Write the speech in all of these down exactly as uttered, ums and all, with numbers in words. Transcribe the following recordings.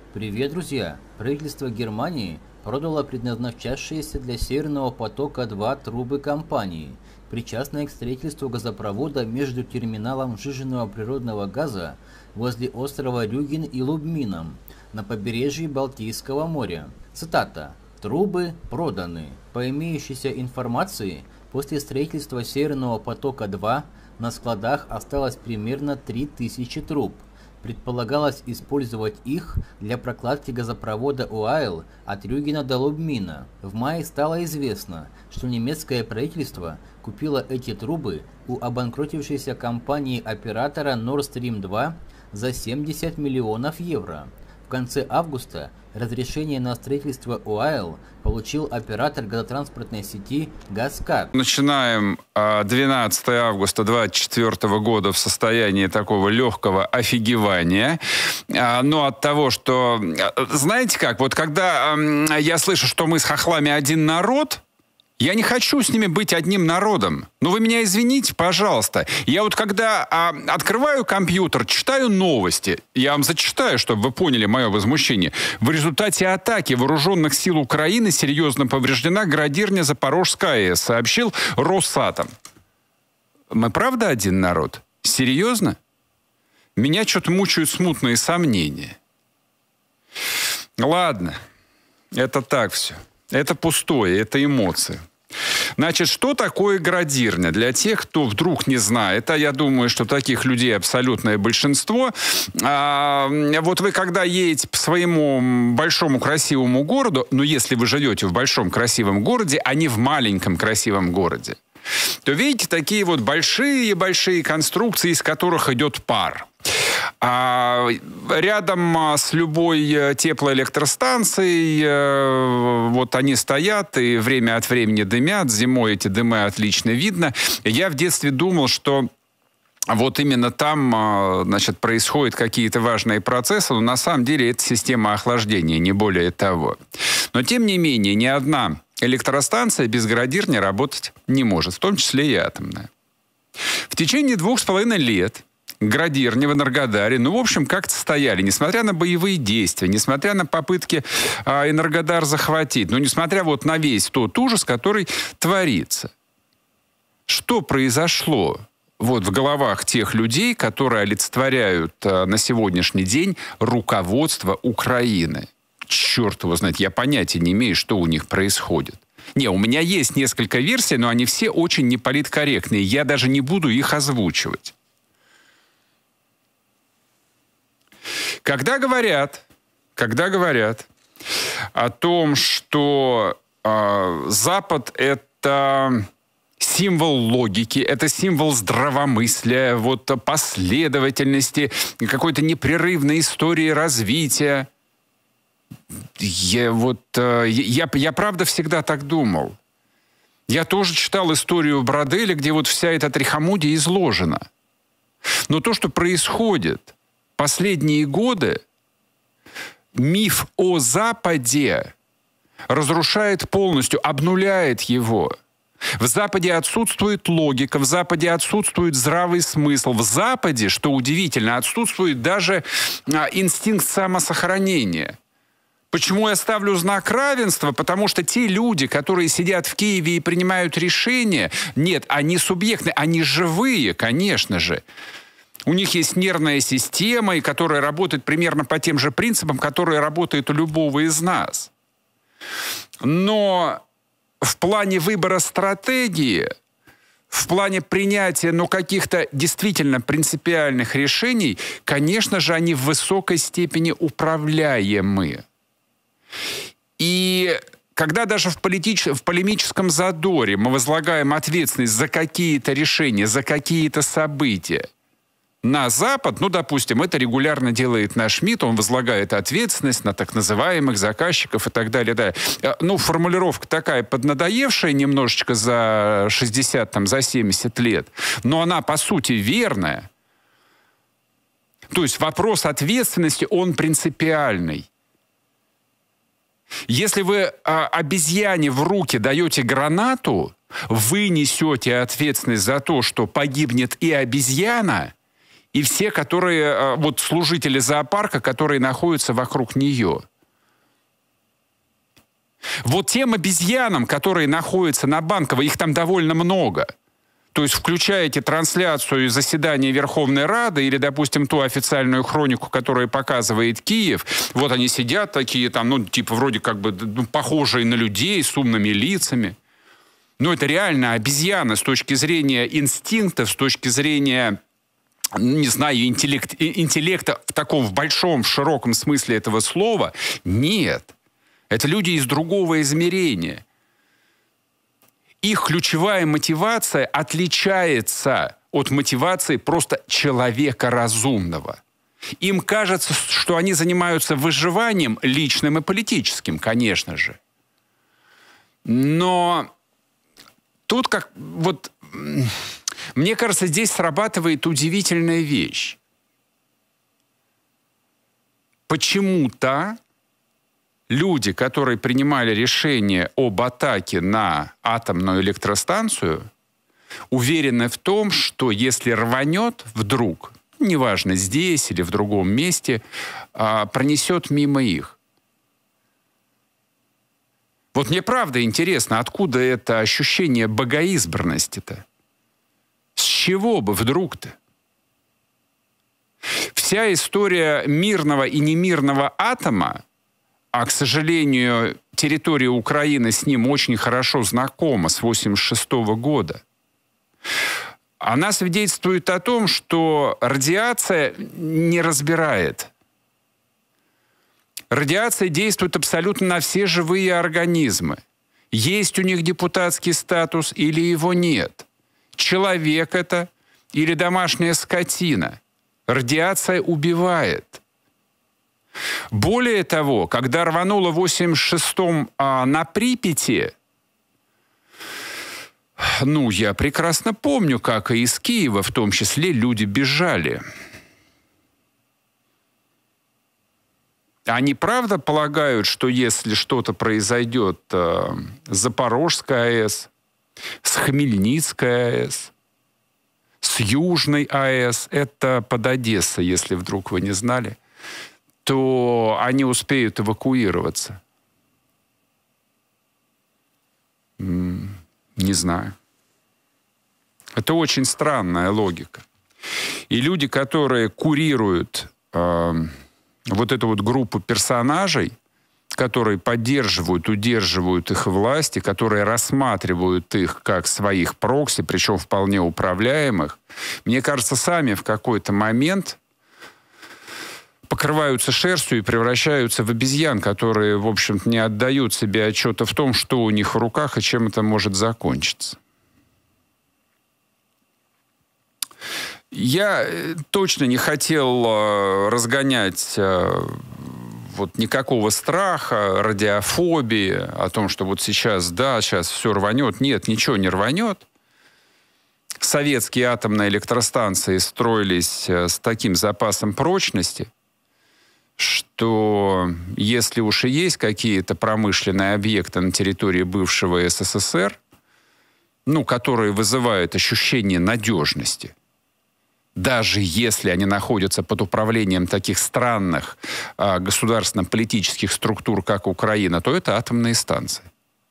Привет, друзья! Правительство Германии продало предназначавшиеся для Северного потока-два трубы компании, причастной к строительству газопровода между терминалом сжиженного природного газа возле острова Рюген и Лубмином на побережье Балтийского моря. Цитата. «Трубы проданы. По имеющейся информации, после строительства Северного потока-два на складах осталось примерно три тысячи труб. Предполагалось использовать их для прокладки газопровода УАЭЛ от Рюгена до Лубмина. В мае стало известно, что немецкое правительство купило эти трубы у обанкротившейся компании-оператора Nord Stream два за семьдесят миллионов евро. В конце августа разрешение на строительство УАЭЛ получил оператор газотранспортной сети «Газкап». Начинаем двенадцатого августа две тысячи двадцать четвёртого года в состоянии такого легкого офигевания. Но от того, что... Знаете как, вот когда я слышу, что мы с хохлами один народ... Я не хочу с ними быть одним народом. Ну, вы меня извините, пожалуйста. Я вот когда а, открываю компьютер, читаю новости, я вам зачитаю, чтобы вы поняли мое возмущение. В результате атаки вооруженных сил Украины серьезно повреждена градирня Запорожская АЭС, сообщил Росатом. Мы правда один народ? Серьезно? Меня что-то мучают смутные сомнения. Ладно, это так все. Это пустое, это эмоции. Значит, что такое градирня? Для тех, кто вдруг не знает, а я думаю, что таких людей абсолютное большинство, а, вот вы когда едете по своему большому красивому городу, ну, если вы живете в большом красивом городе, а не в маленьком красивом городе, то видите такие вот большие-большие конструкции, из которых идет пар. А рядом с любой теплоэлектростанцией вот они стоят и время от времени дымят. Зимой эти дымы отлично видно. Я в детстве думал, что вот именно там, значит, происходят какие-то важные процессы, но на самом деле это система охлаждения, не более того. Но тем не менее, ни одна электростанция без градирни работать не может, в том числе и атомная. В течение двух с половиной лет градирни в Энергодаре, ну, в общем, как-то стояли, несмотря на боевые действия, несмотря на попытки а, Энергодар захватить, ну, несмотря вот на весь тот ужас, который творится. Что произошло вот в головах тех людей, которые олицетворяют а, на сегодняшний день руководство Украины? Черт его знает, я понятия не имею, что у них происходит. Не, у меня есть несколько версий, но они все очень неполиткорректные. Я даже не буду их озвучивать. Когда говорят, когда говорят о том, что э, Запад — это символ логики, это символ здравомыслия, вот, последовательности, какой-то непрерывной истории развития, я, вот, э, я, я правда всегда так думал. Я тоже читал историю Броделя, где вот вся эта трихомудия изложена. Но то, что происходит последние годы, миф о Западе разрушает полностью, обнуляет его. В Западе отсутствует логика, в Западе отсутствует здравый смысл. В Западе, что удивительно, отсутствует даже а, инстинкт самосохранения. Почему я ставлю знак равенства? Потому что те люди, которые сидят в Киеве и принимают решения, нет, они субъектны, они живые, конечно же. У них есть нервная система, которая работает примерно по тем же принципам, которые работают у любого из нас. Но в плане выбора стратегии, в плане принятия, ну, каких-то действительно принципиальных решений, конечно же, они в высокой степени управляемы. И когда даже в, политич... в полемическом задоре мы возлагаем ответственность за какие-то решения, за какие-то события на Запад, ну, допустим, это регулярно делает наш МИД, он возлагает ответственность на так называемых заказчиков и так далее. Да. Ну, формулировка такая поднадоевшая немножечко за шестьдесят, там, за семьдесят лет, но она, по сути, верная. То есть вопрос ответственности, он принципиальный. Если вы а, обезьяне в руки даете гранату, вы несете ответственность за то, что погибнет и обезьяна, и все, которые, вот служители зоопарка, которые находятся вокруг нее. Вот тем обезьянам, которые находятся на Банковой, их там довольно много. То есть включаете трансляцию заседания Верховной Рады или, допустим, ту официальную хронику, которая показывает Киев. Вот они сидят такие там, ну, типа вроде как бы ну, похожие на людей с умными лицами. Но это реально обезьяны с точки зрения инстинктов, с точки зрения, не знаю, интеллект, интеллекта в таком в большом, в широком смысле этого слова. Нет. Это люди из другого измерения. Их ключевая мотивация отличается от мотивации просто человека разумного. Им кажется, что они занимаются выживанием личным и политическим, конечно же. Но тут как вот мне кажется, здесь срабатывает удивительная вещь. Почему-то люди, которые принимали решение об атаке на атомную электростанцию, уверены в том, что если рванет вдруг, неважно, здесь или в другом месте, пронесет мимо их. Вот мне правда интересно, откуда это ощущение богоизбранности-то? С чего бы вдруг-то? Вся история мирного и немирного атома, а, к сожалению, территория Украины с ним очень хорошо знакома с восемьдесят шестого года. Она свидетельствует о том, что радиация не разбирает. Радиация действует абсолютно на все живые организмы. Есть у них депутатский статус или его нет. Человек это или домашняя скотина. Радиация убивает. Более того, когда рвануло в восемьдесят шестом а, на Припяти, ну, я прекрасно помню, как и из Киева, в том числе, люди бежали. Они правда полагают, что если что-то произойдет а, с Запорожской АЭС, с Хмельницкой АЭС, с Южной АЭС, это под Одессой, если вдруг вы не знали, то они успеют эвакуироваться? Не знаю. Это очень странная логика. И люди, которые курируют э, вот эту вот группу персонажей, которые поддерживают, удерживают их власти, которые рассматривают их как своих прокси, причем вполне управляемых, мне кажется, сами в какой-то момент покрываются шерстью и превращаются в обезьян, которые, в общем-то, не отдают себе отчета в том, что у них в руках и чем это может закончиться. Я точно не хотел разгонять вот никакого страха, радиофобии, о том, что вот сейчас, да, сейчас все рванет. Нет, ничего не рванет. Советские атомные электростанции строились с таким запасом прочности, что если уж и есть какие-то промышленные объекты на территории бывшего СССР, ну, которые вызывают ощущение надежности, даже если они находятся под управлением таких странных а, государственно-политических структур, как Украина, то это атомные станции.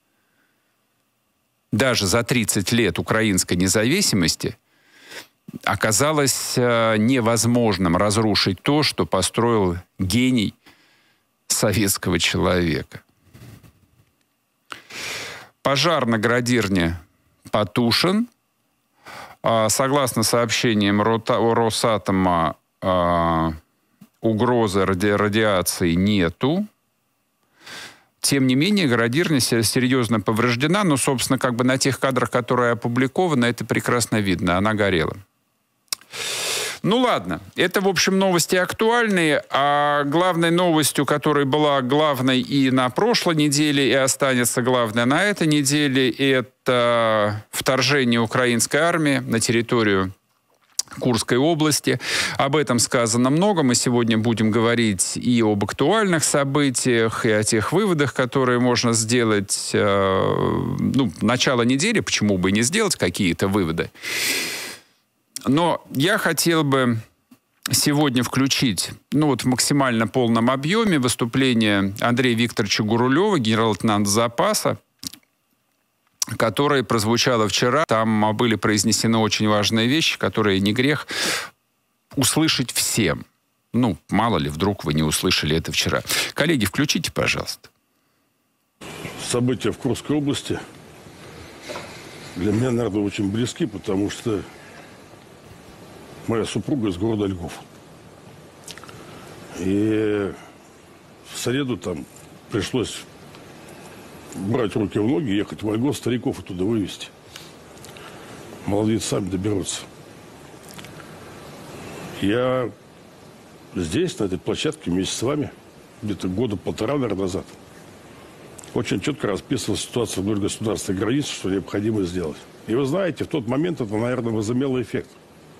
Даже за тридцать лет украинской независимости оказалось а, невозможным разрушить то, что построил гений советского человека. Пожар на градирне потушен. Согласно сообщениям Росатома, угрозы ради радиации нету. Тем не менее, градирня серьезно повреждена, но, собственно, как бы на тех кадрах, которые опубликованы, это прекрасно видно, она горела. Ну ладно, это, в общем, новости актуальные, а главной новостью, которая была главной и на прошлой неделе, и останется главной на этой неделе, это вторжение украинской армии на территорию Курской области. Об этом сказано много. Мы сегодня будем говорить и об актуальных событиях, и о тех выводах, которые можно сделать. Ну, начало недели, почему бы и не сделать какие-то выводы. Но я хотел бы сегодня включить, ну вот в максимально полном объеме выступление Андрея Викторовича Гурулева, генерал-лейтенанта запаса, которое прозвучало вчера. Там были произнесены очень важные вещи, которые не грех услышать всем. Ну, мало ли, вдруг вы не услышали это вчера. Коллеги, включите, пожалуйста. События в Курской области для меня, наверное, очень близки, потому что моя супруга из города Львов. И в среду там пришлось брать руки в ноги, ехать в Ольгу, стариков оттуда вывезти. Молодые сами доберутся. Я здесь, на этой площадке, вместе с вами, где-то года полтора, наверное, назад, очень четко расписывал ситуацию вдоль государственной границы, что необходимо сделать. И вы знаете, в тот момент это, наверное, возымело эффект.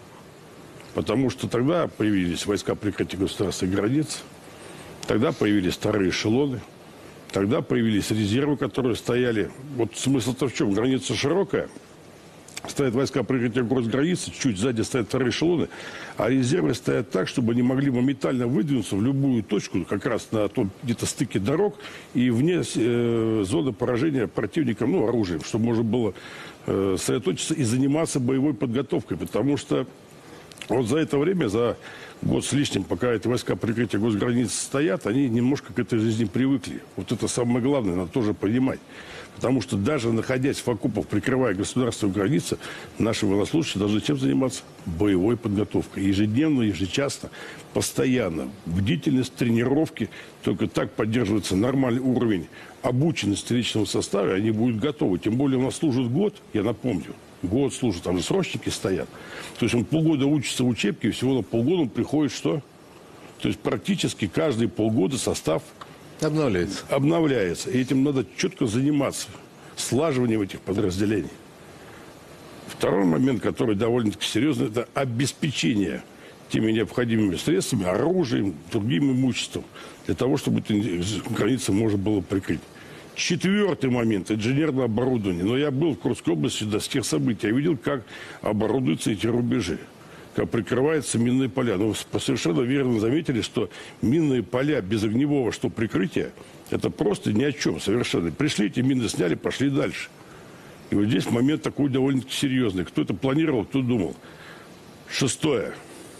Потому что тогда появились войска прикрытия государственных границ, тогда появились вторые эшелоны, тогда появились резервы, которые стояли. Вот смысл-то в чем? Граница широкая, стоят войска прикрытия границы, чуть сзади стоят вторые эшелоны, а резервы стоят так, чтобы они могли моментально выдвинуться в любую точку, как раз на том где-то стыке дорог и вне э, зоны поражения противником, ну, оружием, чтобы можно было э, сосредоточиться и заниматься боевой подготовкой, потому что вот за это время, за год с лишним, пока эти войска прикрытия госграниц стоят, они немножко к этой жизни привыкли. Вот это самое главное, надо тоже понимать. Потому что даже находясь в окопах, прикрывая государственную границу, наши военнослужащие должны чем заниматься? Боевой подготовкой. Ежедневно, ежечасно, постоянно. Бдительность, тренировки. Только так поддерживается нормальный уровень обученности личного состава, и они будут готовы. Тем более у нас служит год, я напомню. Год служит, там же срочники стоят. То есть он полгода учится в учебке, и всего на полгода он приходит что? То есть практически каждые полгода состав обновляется. обновляется. И этим надо четко заниматься. Слаживанием этих подразделений. Второй момент, который довольно-таки серьезный, это обеспечение теми необходимыми средствами, оружием, другим имуществом, для того, чтобы эти границы можно было прикрыть. Четвертый момент – инженерное оборудование. Но я был в Курской области до тех событий. Я видел, как оборудуются эти рубежи, как прикрываются минные поля. Но вы совершенно верно заметили, что минные поля без огневого что прикрытия – это просто ни о чем совершенно. Пришли, эти мины сняли, пошли дальше. И вот здесь момент такой довольно-таки серьезный. Кто это планировал, кто думал. Шестое.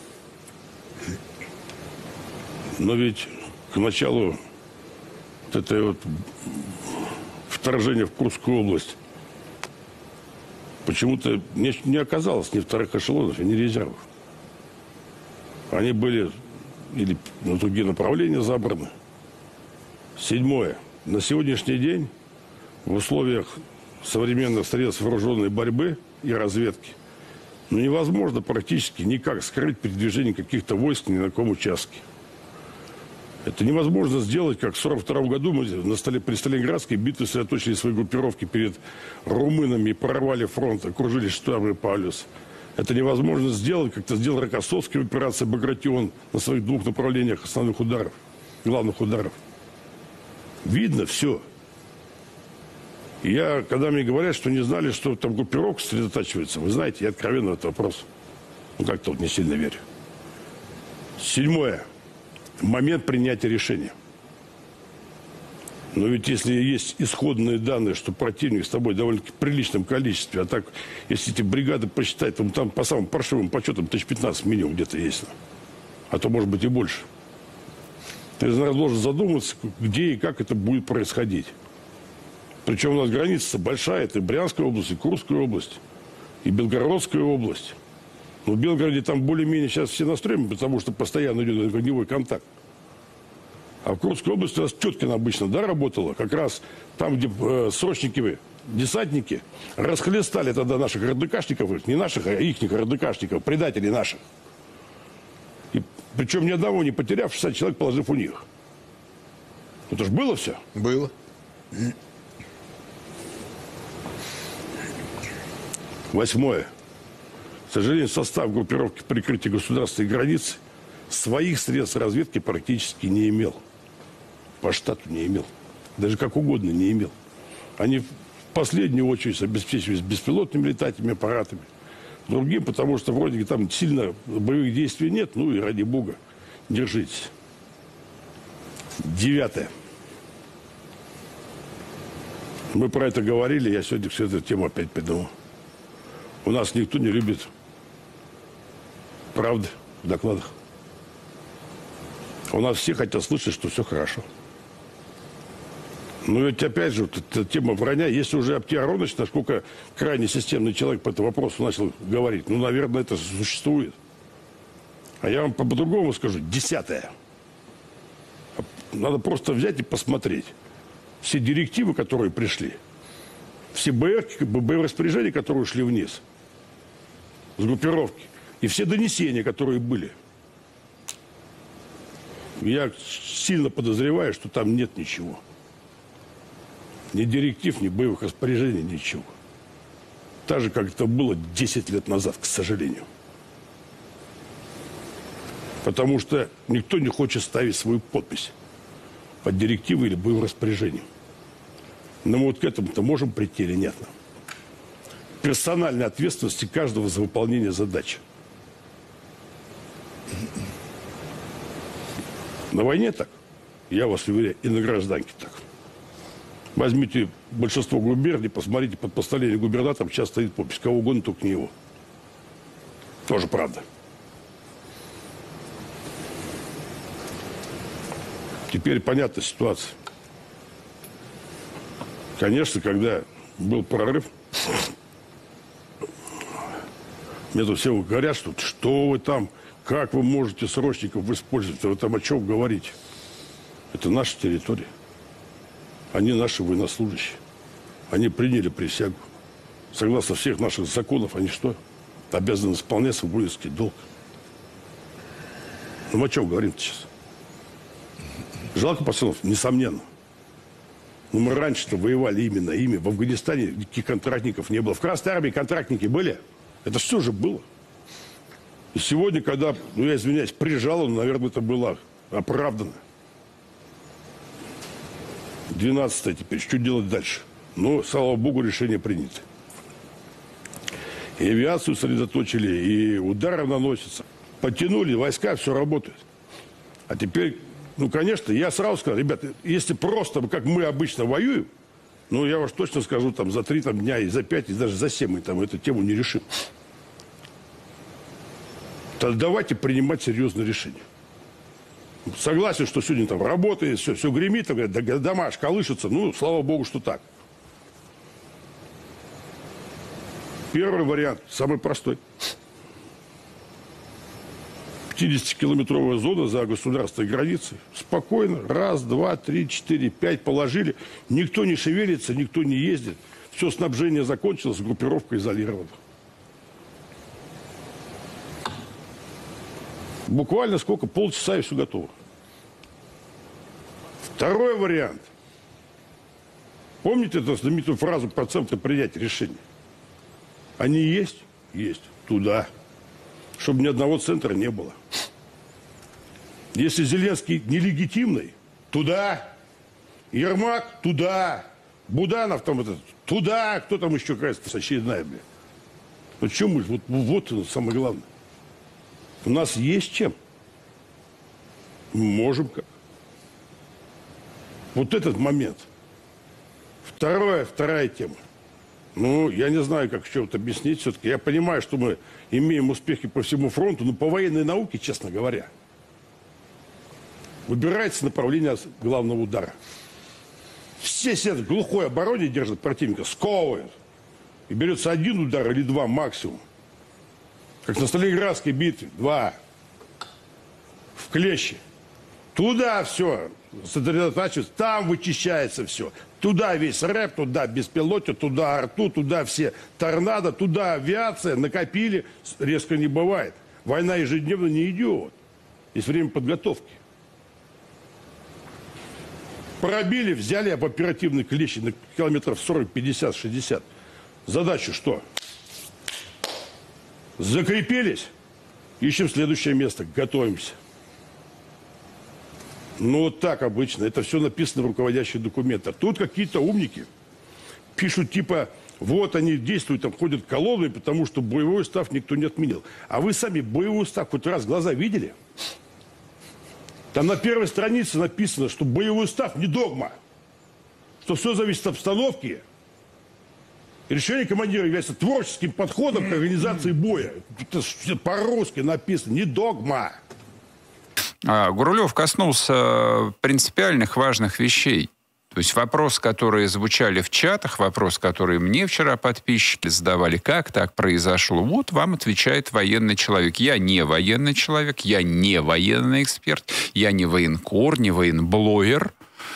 Но ведь к началу вот этой вот вторжение в Курскую область почему-то не, не оказалось ни вторых эшелонов, ни резервов. Они были или на другие направления забраны. Седьмое. На сегодняшний день в условиях современных средств вооруженной борьбы и разведки ну, невозможно практически никак скрыть передвижение каких-то войск ни на каком участке. Это невозможно сделать, как в сорок втором году мы на столе, при Сталинградской битве сосредоточили свои группировки перед румынами и прорвали фронт, окружили штабы Павлюс. Это невозможно сделать, как это сделал Рокоссовский в операции «Багратион» на своих двух направлениях основных ударов, главных ударов. Видно все. И я, когда мне говорят, что не знали, что там группировка сосредотачивается, вы знаете, я откровенно в этот вопрос, ну как-то вот не сильно верю. Седьмое. Момент принятия решения. Но ведь если есть исходные данные, что противник с тобой в довольно-таки приличном количестве, а так, если эти бригады посчитать, то там по самым паршивым подсчетам тысяч пятнадцать минимум где-то есть. А то может быть и больше. Ты, наверное, должен задуматься, где и как это будет происходить. Причем у нас граница большая. Это и Брянская область, и Курская область, и Белгородская область. Но в Белгороде там более-менее сейчас все настроены, потому что постоянно идет огневой контакт. А в Курской области у нас Теткина обычно, да, работала. Как раз там, где э, срочники, десантники расхлестали тогда наших РДКшников, не наших, а их РДКшников, предателей наших. И, причем ни одного не потеряв, шестьдесят человек положив у них. Это же было все? Было. Восьмое. К сожалению, состав группировки прикрытия государственной границы своих средств разведки практически не имел. По штату не имел. Даже как угодно не имел. Они в последнюю очередь обеспечивались беспилотными летательными аппаратами, другим, потому что вроде там сильно боевых действий нет. Ну и ради бога, держитесь. Девятое. Мы про это говорили, я сегодня всю эту тему опять придумал. У нас никто не любит правды в докладах. У нас все хотят слышать, что все хорошо. Но ведь опять же, вот эта тема вранья, если уже Аптия Аронович, насколько крайне системный человек по этому вопросу начал говорить, ну, наверное, это существует. А я вам по-другому скажу. Десятое. Надо просто взять и посмотреть. Все директивы, которые пришли, все БР-распоряжения, которые ушли вниз, с группировки, и все донесения, которые были. Я сильно подозреваю, что там нет ничего. Ни директив, ни боевых распоряжений, ничего. Так же, как это было десять лет назад, к сожалению. Потому что никто не хочет ставить свою подпись под директивы или боевым распоряжением. Но мы вот к этому-то можем прийти или нет? Персональной ответственности каждого за выполнение задач. На войне так, я вас уверяю, и на гражданке так. Возьмите большинство губерний, посмотрите, под постановлением губернатора сейчас стоит подпись, кого угодно, только не его. Тоже правда. Теперь понятна ситуация. Конечно, когда был прорыв, мне тут все говорят, что что вы там, как вы можете срочников использовать, вы там о чем говорите. Это наша территория. Они наши военнослужащие. Они приняли присягу. Согласно всех наших законов, они что? Обязаны исполнять свой воинский долг. Ну, мы о чем говорим сейчас? Жалко пацанов, несомненно. Но мы раньше-то воевали именно ими. В Афганистане никаких контрактников не было. В Красной армии контрактники были. Это все же было. И сегодня, когда, ну я извиняюсь, прижало, ну, наверное, это было оправдано. Двенадцатое теперь. Что делать дальше? Ну, слава богу, решение принято. И авиацию сосредоточили, и удары наносятся. Подтянули, войска, все работает. А теперь, ну, конечно, я сразу сказал, ребята, если просто, как мы обычно воюем, ну, я уж точно скажу, там, за три там, дня, и за пять, и даже за семь мы там эту тему не решим. Тогда давайте принимать серьезные решения. Согласен, что сегодня там работает, все, все гремит, там, говорят, дома колышутся. Ну, слава богу, что так. Первый вариант, самый простой. пятидесятикилометровая зона за государственной границей. Спокойно. Раз, два, три, четыре, пять положили. Никто не шевелится, никто не ездит. Все снабжение закончилось, группировка изолирована. Буквально сколько? Полчаса и все готово. Второй вариант. Помните эту знаменитую фразу про центр принятия решений? Они есть? Есть. Туда. Чтобы ни одного центра не было. Если Зеленский нелегитимный, туда. Ермак, туда. Буданов там этот, туда. Кто там еще какая-то очередная, бля. Ну что мы, вот, вот самое главное. У нас есть чем. Мы можем как. Вот этот момент. Второе, вторая тема. Ну, я не знаю, как еще это объяснить все-таки. Я понимаю, что мы имеем успехи по всему фронту, но по военной науке, честно говоря, выбирается направление главного удара. Все сидят в глухой обороне, держат противника, сковывают. И берется один удар или два максимум. Как на Сталинградской битве. Два. В клещи. Туда все сосредотачивается, там вычищается все. Туда весь рэп, туда беспилотник, туда арту, туда все торнадо, туда авиация. Накопили, резко не бывает. Война ежедневно не идет. Есть время подготовки. Пробили, взяли об оперативной клещи на километров сорок, пятьдесят, шестьдесят. Задача что? Закрепились, ищем следующее место, готовимся. Ну, вот так обычно. Это все написано в руководящих документах. Тут какие-то умники пишут типа Вот они действуют, там ходят колонной, потому что боевой устав никто не отменил. А вы сами боевой устав хоть раз глаза видели? Там на первой странице написано, что боевой устав не догма, что все зависит от обстановки. И решение командира является творческим подходом к организации боя. Это по-русски написано, не догма. А, Гурулев коснулся принципиальных важных вещей. То есть вопрос, которые звучали в чатах, вопрос, который мне вчера подписчики задавали, как так произошло, вот вам отвечает военный человек. Я не военный человек, я не военный эксперт, я не военкор, не военблогер.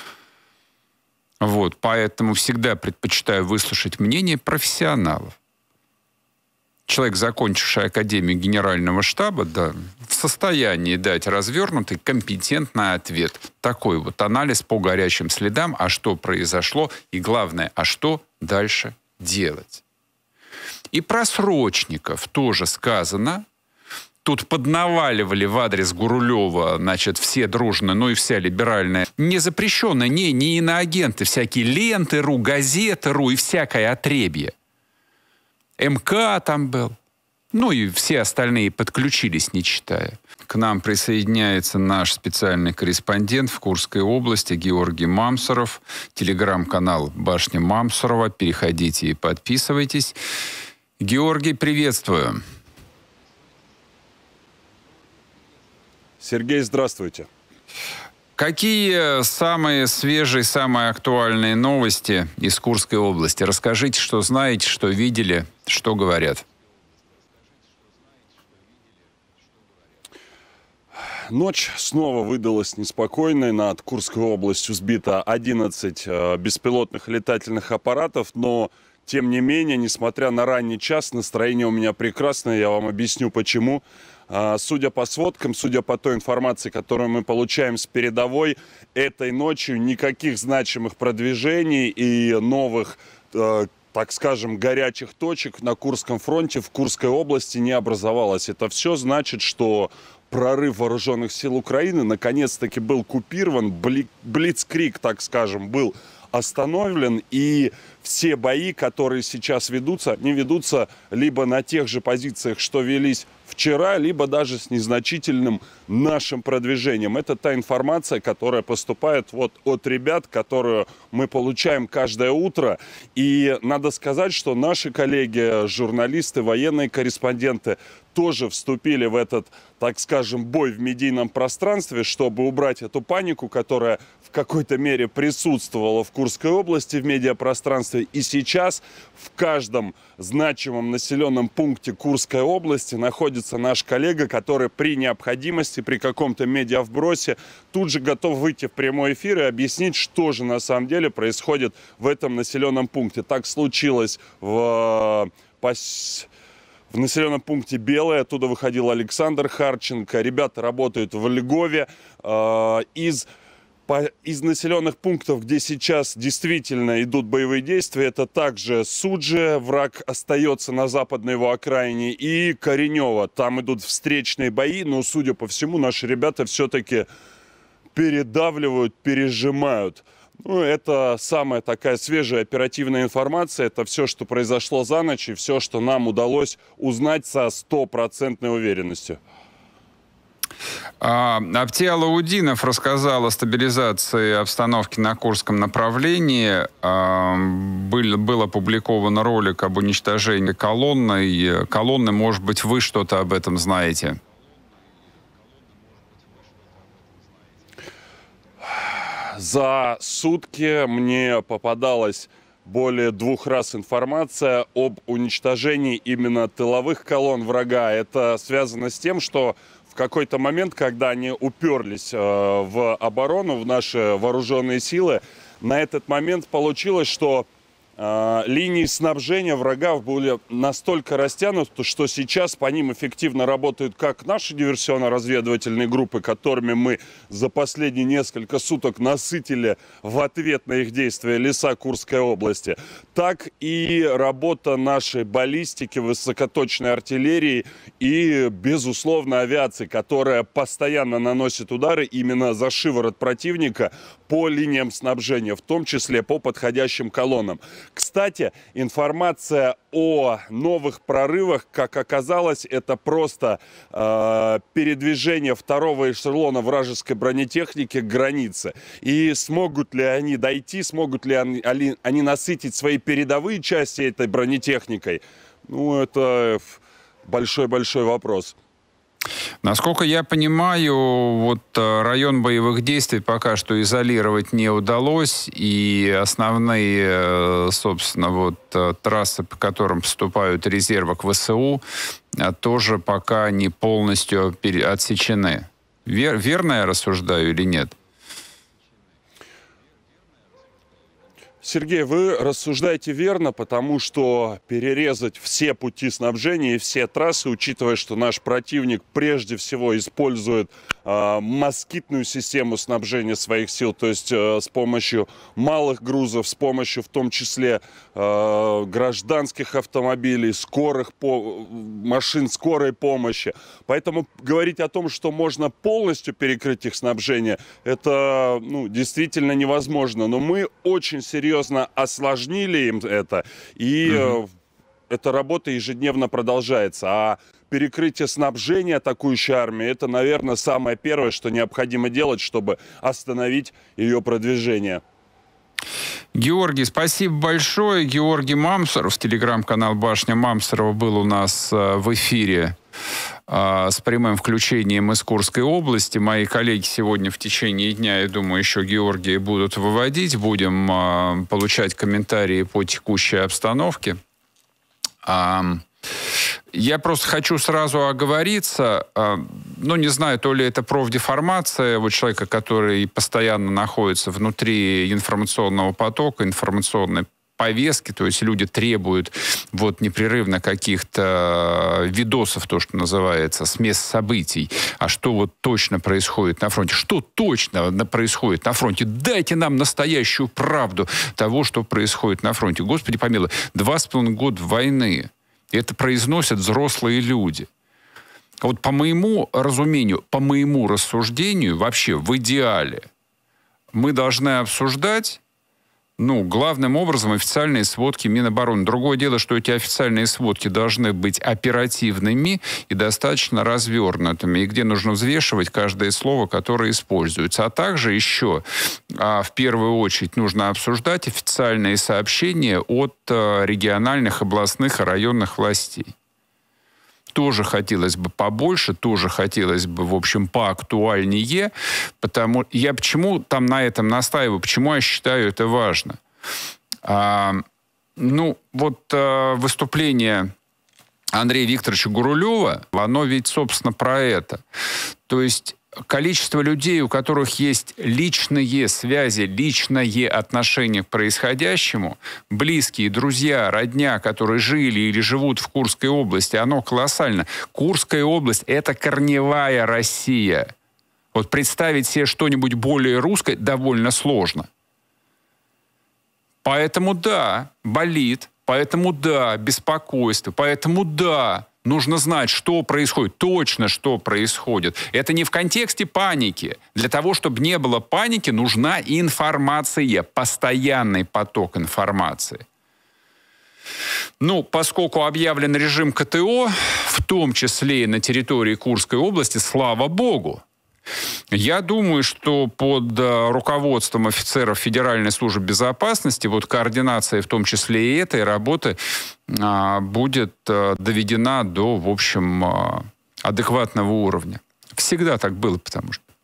Вот, поэтому всегда предпочитаю выслушать мнение профессионалов. Человек, закончивший Академию Генерального штаба, да, в состоянии дать развернутый, компетентный ответ. Такой вот анализ по горячим следам, а что произошло, и главное, а что дальше делать. И про срочников тоже сказано. Тут поднаваливали в адрес Гурулева, значит, все дружно, ну и вся либеральная. Не запрещенная, не, не иноагенты, всякие ленты.ру, газеты.ру и всякое отребье. МК там был. Ну и все остальные подключились, не читая. К нам присоединяется наш специальный корреспондент в Курской области Георгий Мамсуров. Телеграм-канал «Башня Мамсурова». Переходите и подписывайтесь. Георгий, приветствую. Сергей, здравствуйте. Какие самые свежие, самые актуальные новости из Курской области? Расскажите, что знаете, что видели, что говорят. Ночь снова выдалась неспокойной. Над Курской областью сбито одиннадцать э, беспилотных летательных аппаратов, но тем не менее, несмотря на ранний час, настроение у меня прекрасное. Я вам объясню почему. Судя по сводкам, судя по той информации, которую мы получаем с передовой, этой ночью никаких значимых продвижений и новых, э, так скажем, горячих точек на Курском фронте в Курской области не образовалось. Это все значит, что прорыв вооруженных сил Украины наконец-таки был купирован, бли, блицкриг, так скажем, был остановлен, и все бои, которые сейчас ведутся, не ведутся либо на тех же позициях, что велись вчера, либо даже с незначительным нашим продвижением. Это та информация, которая поступает вот от ребят, которую мы получаем каждое утро. И надо сказать, что наши коллеги, журналисты, военные корреспонденты тоже вступили в этот, так скажем, бой в медийном пространстве, чтобы убрать эту панику, которая в какой-то мере присутствовала в Курской области в медиапространстве. И сейчас в каждом значимом населенном пункте Курской области находится наш коллега, который при необходимости, при каком-то медиавбросе тут же готов выйти в прямой эфир и объяснить, что же на самом деле происходит в этом населенном пункте. Так случилось в... В населенном пункте Белое, оттуда выходил Александр Харченко. Ребята работают в Льгове. Из, по, из населенных пунктов, где сейчас действительно идут боевые действия, это также Суджи, враг остается на западной его окраине, и Коренево. Там идут встречные бои, но, судя по всему, наши ребята все-таки передавливают, пережимают. Ну, это самая такая свежая оперативная информация. Это все, что произошло за ночь, и все, что нам удалось узнать со стопроцентной уверенностью. Апти Алаудинов рассказал о стабилизации обстановки на Курском направлении. Был, был опубликован ролик об уничтожении колонны. Колонны, может быть, вы что-то об этом знаете? За сутки мне попадалась более двух раз информация об уничтожении именно тыловых колонн врага. Это связано с тем, что в какой-то момент, когда они уперлись в оборону, в наши вооруженные силы, на этот момент получилось, что линии снабжения врага были настолько растянуты, что сейчас по ним эффективно работают как наши диверсионно-разведывательные группы, которыми мы за последние несколько суток насытили в ответ на их действия леса Курской области, так и работа нашей баллистики, высокоточной артиллерии и, безусловно, авиации, которая постоянно наносит удары именно за шиворот противника по линиям снабжения, в том числе по подходящим колоннам. Кстати, информация о новых прорывах, как оказалось, это просто э, передвижение второго эшелона вражеской бронетехники к границе. И смогут ли они дойти, смогут ли они, они насытить свои передовые части этой бронетехникой? Ну, это большой-большой вопрос. Насколько я понимаю, вот район боевых действий пока что изолировать не удалось, и основные, собственно, вот трассы, по которым поступают резервы к ВСУ, тоже пока не полностью отсечены. Вер, верно я рассуждаю или нет? Сергей, вы рассуждаете верно, потому что перерезать все пути снабжения и все трассы, учитывая, что наш противник прежде всего использует э, москитную систему снабжения своих сил, то есть э, с помощью малых грузов, с помощью в том числе э, гражданских автомобилей, скорых по машин скорой помощи. Поэтому говорить о том, что можно полностью перекрыть их снабжение, это ну, действительно невозможно. Но мы очень серьезно осложнили им это, и угу. эта работа ежедневно продолжается. А перекрытие снабжения атакующей армии, это, наверное, самое первое, что необходимо делать, чтобы остановить ее продвижение. Георгий, спасибо большое. Георгий Мамсоров, телеграм-канал «Башня Мамсорова» был у нас в эфире с прямым включением из Курской области. Мои коллеги сегодня в течение дня, я думаю, еще Георгия будут выводить. Будем э, получать комментарии по текущей обстановке. А, я просто хочу сразу оговориться. А, ну, не знаю, то ли это профдеформация вот человека, который постоянно находится внутри информационного потока, информационной повестки, то есть люди требуют вот непрерывно каких-то видосов, то, что называется, с мест событий. А что вот точно происходит на фронте? Что точно происходит на фронте? Дайте нам настоящую правду того, что происходит на фронте. Господи помилуй, два с половиной года войны. Это произносят взрослые люди. Вот по моему разумению, по моему рассуждению, вообще в идеале мы должны обсуждать Ну, главным образом официальные сводки Минобороны. Другое дело, что эти официальные сводки должны быть оперативными и достаточно развернутыми, и где нужно взвешивать каждое слово, которое используется. А также еще, а, в первую очередь, нужно обсуждать официальные сообщения от а, региональных, областных и районных властей. Тоже хотелось бы побольше, тоже хотелось бы, в общем, поактуальнее. Потому я почему там на этом настаиваю, почему я считаю это важно? А, ну, вот а, выступление Андрея Викторовича Гурулева, оно ведь, собственно, про это. То есть количество людей, у которых есть личные связи, личное отношение к происходящему, близкие, друзья, родня, которые жили или живут в Курской области, оно колоссально. Курская область — это корневая Россия. Вот представить себе что-нибудь более русское довольно сложно. Поэтому да, болит, поэтому да, беспокойство, поэтому да, нужно знать, что происходит, точно что происходит. Это не в контексте паники. Для того, чтобы не было паники, нужна информация, постоянный поток информации. Ну, поскольку объявлен режим ка тэ о, в том числе и на территории Курской области, слава богу, я думаю, что под руководством офицеров Федеральной службы безопасности вот координация, в том числе и этой работы, будет доведена до, в общем, адекватного уровня. Всегда так было, потому что.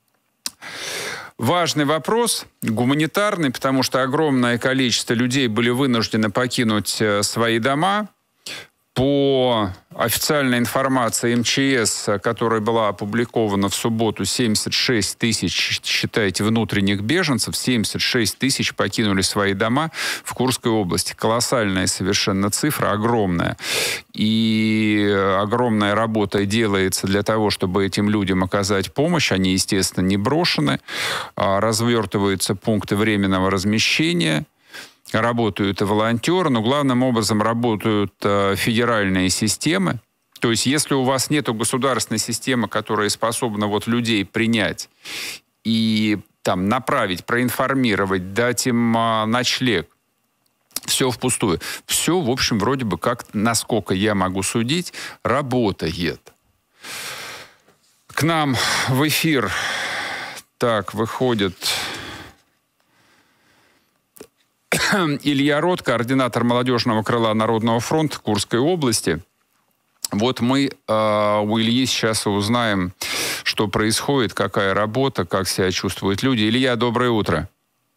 Важный вопрос, гуманитарный, потому что огромное количество людей были вынуждены покинуть свои дома. По официальной информации эм че эс, которая была опубликована в субботу, семьдесят шесть тысяч, считайте, внутренних беженцев, семьдесят шесть тысяч покинули свои дома в Курской области. Колоссальная совершенно цифра, огромная. И огромная работа делается для того, чтобы этим людям оказать помощь. Они, естественно, не брошены. Развертываются пункты временного размещения. Работают и волонтеры, но главным образом работают э, федеральные системы. То есть если у вас нет государственной системы, которая способна вот людей принять и там направить, проинформировать, дать им э, ночлег все впустую. Все, в общем, вроде бы как, насколько я могу судить, работает. К нам в эфир так выходит Илья Рот, координатор молодежного крыла Народного фронта Курской области. Вот мы э, у Ильи сейчас узнаем, что происходит, какая работа, как себя чувствуют люди. Илья, доброе утро.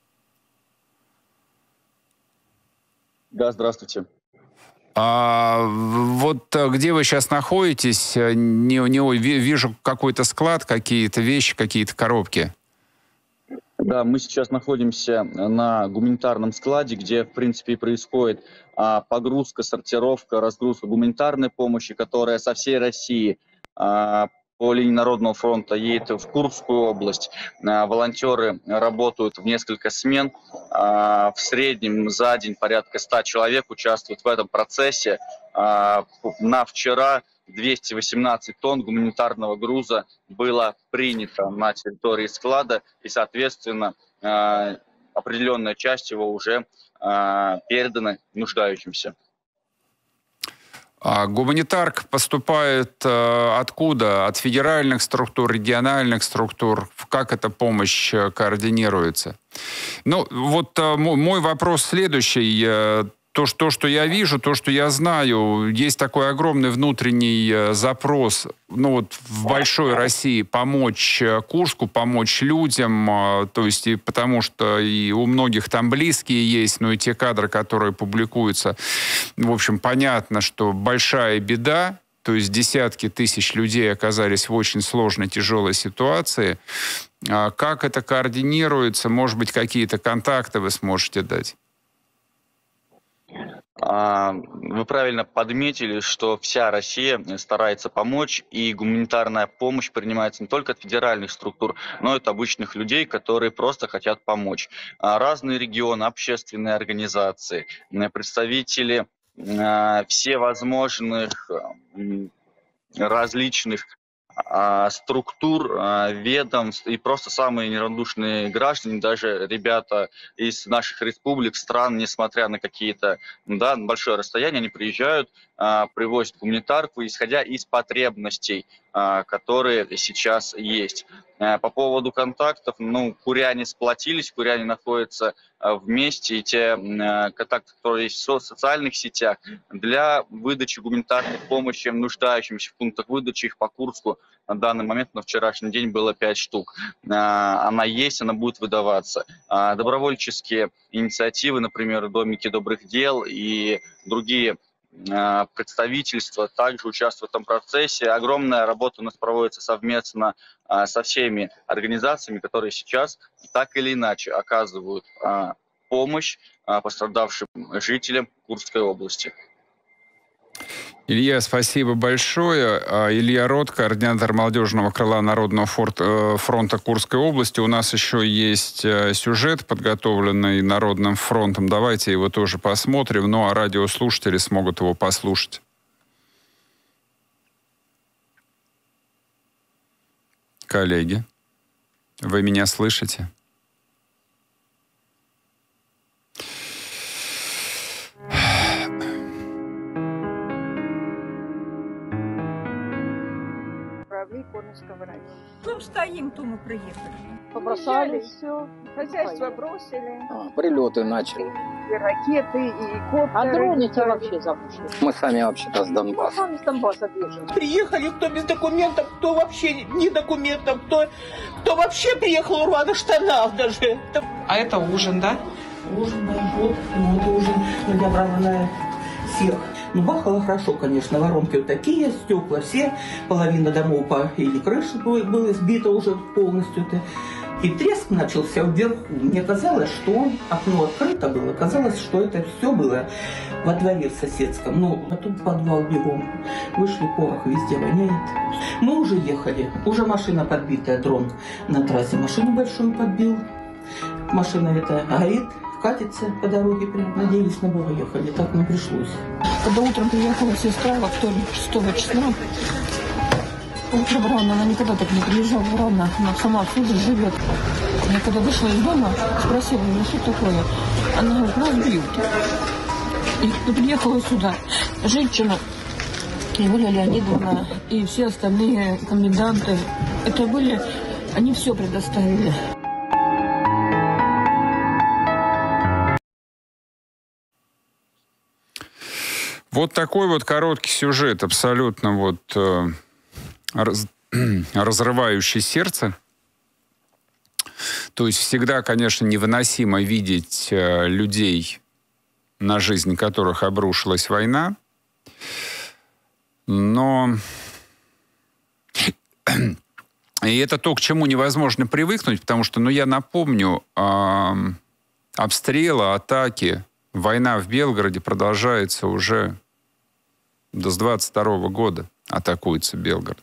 Да, здравствуйте. А, вот где вы сейчас находитесь? Не, не, вижу какой-то склад, какие-то вещи, какие-то коробки. Да, мы сейчас находимся на гуманитарном складе, где, в принципе, и происходит а, погрузка, сортировка, разгрузка гуманитарной помощи, которая со всей России а, по линии Народного фронта едет в Курскую область. А, волонтеры работают в несколько смен. А, в среднем за день порядка ста человек участвуют в этом процессе. А, на вчера двести восемнадцать тонн гуманитарного груза было принято на территории склада, и, соответственно, определенная часть его уже передана нуждающимся. А гуманитарка поступает откуда? От федеральных структур, региональных структур? Как эта помощь координируется? Ну, вот мой вопрос следующий. То что, что я вижу, то, что я знаю, есть такой огромный внутренний запрос, ну вот в большой России помочь Курску, помочь людям, то есть и потому что и у многих там близкие есть, но и те кадры, которые публикуются, в общем, понятно, что большая беда, то есть десятки тысяч людей оказались в очень сложной, тяжелой ситуации. Как это координируется? Может быть, какие-то контакты вы сможете дать? Вы правильно подметили, что вся Россия старается помочь, и гуманитарная помощь принимается не только от федеральных структур, но и от обычных людей, которые просто хотят помочь. Разные регионы, общественные организации, представители всевозможных различных структур, ведомств и просто самые неравнодушные граждане, даже ребята из наших республик, стран, несмотря на какие-то, да, большое расстояние, они приезжают, привозят гуманитарку, исходя из потребностей, которые сейчас есть. По поводу контактов, ну, куряне сплотились, куряне находятся вместе, и те контакты, которые есть в социальных сетях, для выдачи гуманитарной помощи нуждающимся в пунктах выдачи их по Курску на данный момент, на вчерашний день было пять штук. Она есть, она будет выдаваться. Добровольческие инициативы, например, домики добрых дел и другие представительства также участвуют в этом процессе. Огромная работа у нас проводится совместно со всеми организациями, которые сейчас так или иначе оказывают помощь пострадавшим жителям Курской области. Илья, спасибо большое. Илья Рот, координатор молодежного крыла Народного фронта Курской области. У нас еще есть сюжет, подготовленный Народным фронтом. Давайте его тоже посмотрим. Ну, а радиослушатели смогут его послушать. Коллеги, вы меня слышите? Ну, стоим, то мы приехали. Побросали все. Хозяйство бросили. А, прилеты начали. И ракеты, и коптеры. А дроны-то вообще забушили. Мы сами вообще-то с Донбасса. Мы сами с Донбасса бежим. Приехали, кто без документов, кто вообще не документов, кто, кто вообще приехал в рваных штанах даже. А это ужин, да? Ужин, да, вот. Ну, это ужин, ну, я брала на всех. Ну, бахало хорошо, конечно, воронки вот такие, стекла все, половина домов по или крыша была сбита уже полностью. -то. И треск начался вверху. Мне казалось, что окно открыто было, казалось, что это все было во дворе в соседском. Ну, а тут подвал бегом. Вышли, порох везде воняет. Мы уже ехали, уже машина подбитая, дрон на трассе машину большую подбил. Машина эта горит. Катится по дороге, прям надеялись на Бога ехали, так не пришлось. Когда утром приехала сестра, во вторник, шестого числа, утром рано, она никогда так не приезжала рано, она сама отсюда живет. Я когда вышла из дома, спросила, ну что такое? Она говорит, нас бьют. И приехала сюда женщина, Юлия Леонидовна и все остальные коменданты. Это были, они все предоставили. Вот такой вот короткий сюжет, абсолютно вот э, раз, разрывающий сердце. То есть всегда, конечно, невыносимо видеть э, людей, на жизнь которых обрушилась война. Но и это то, к чему невозможно привыкнуть, потому что, ну, я напомню, э, обстрелы, атаки, война в Белгороде продолжается уже до с двадцать второго года, атакуется Белгород.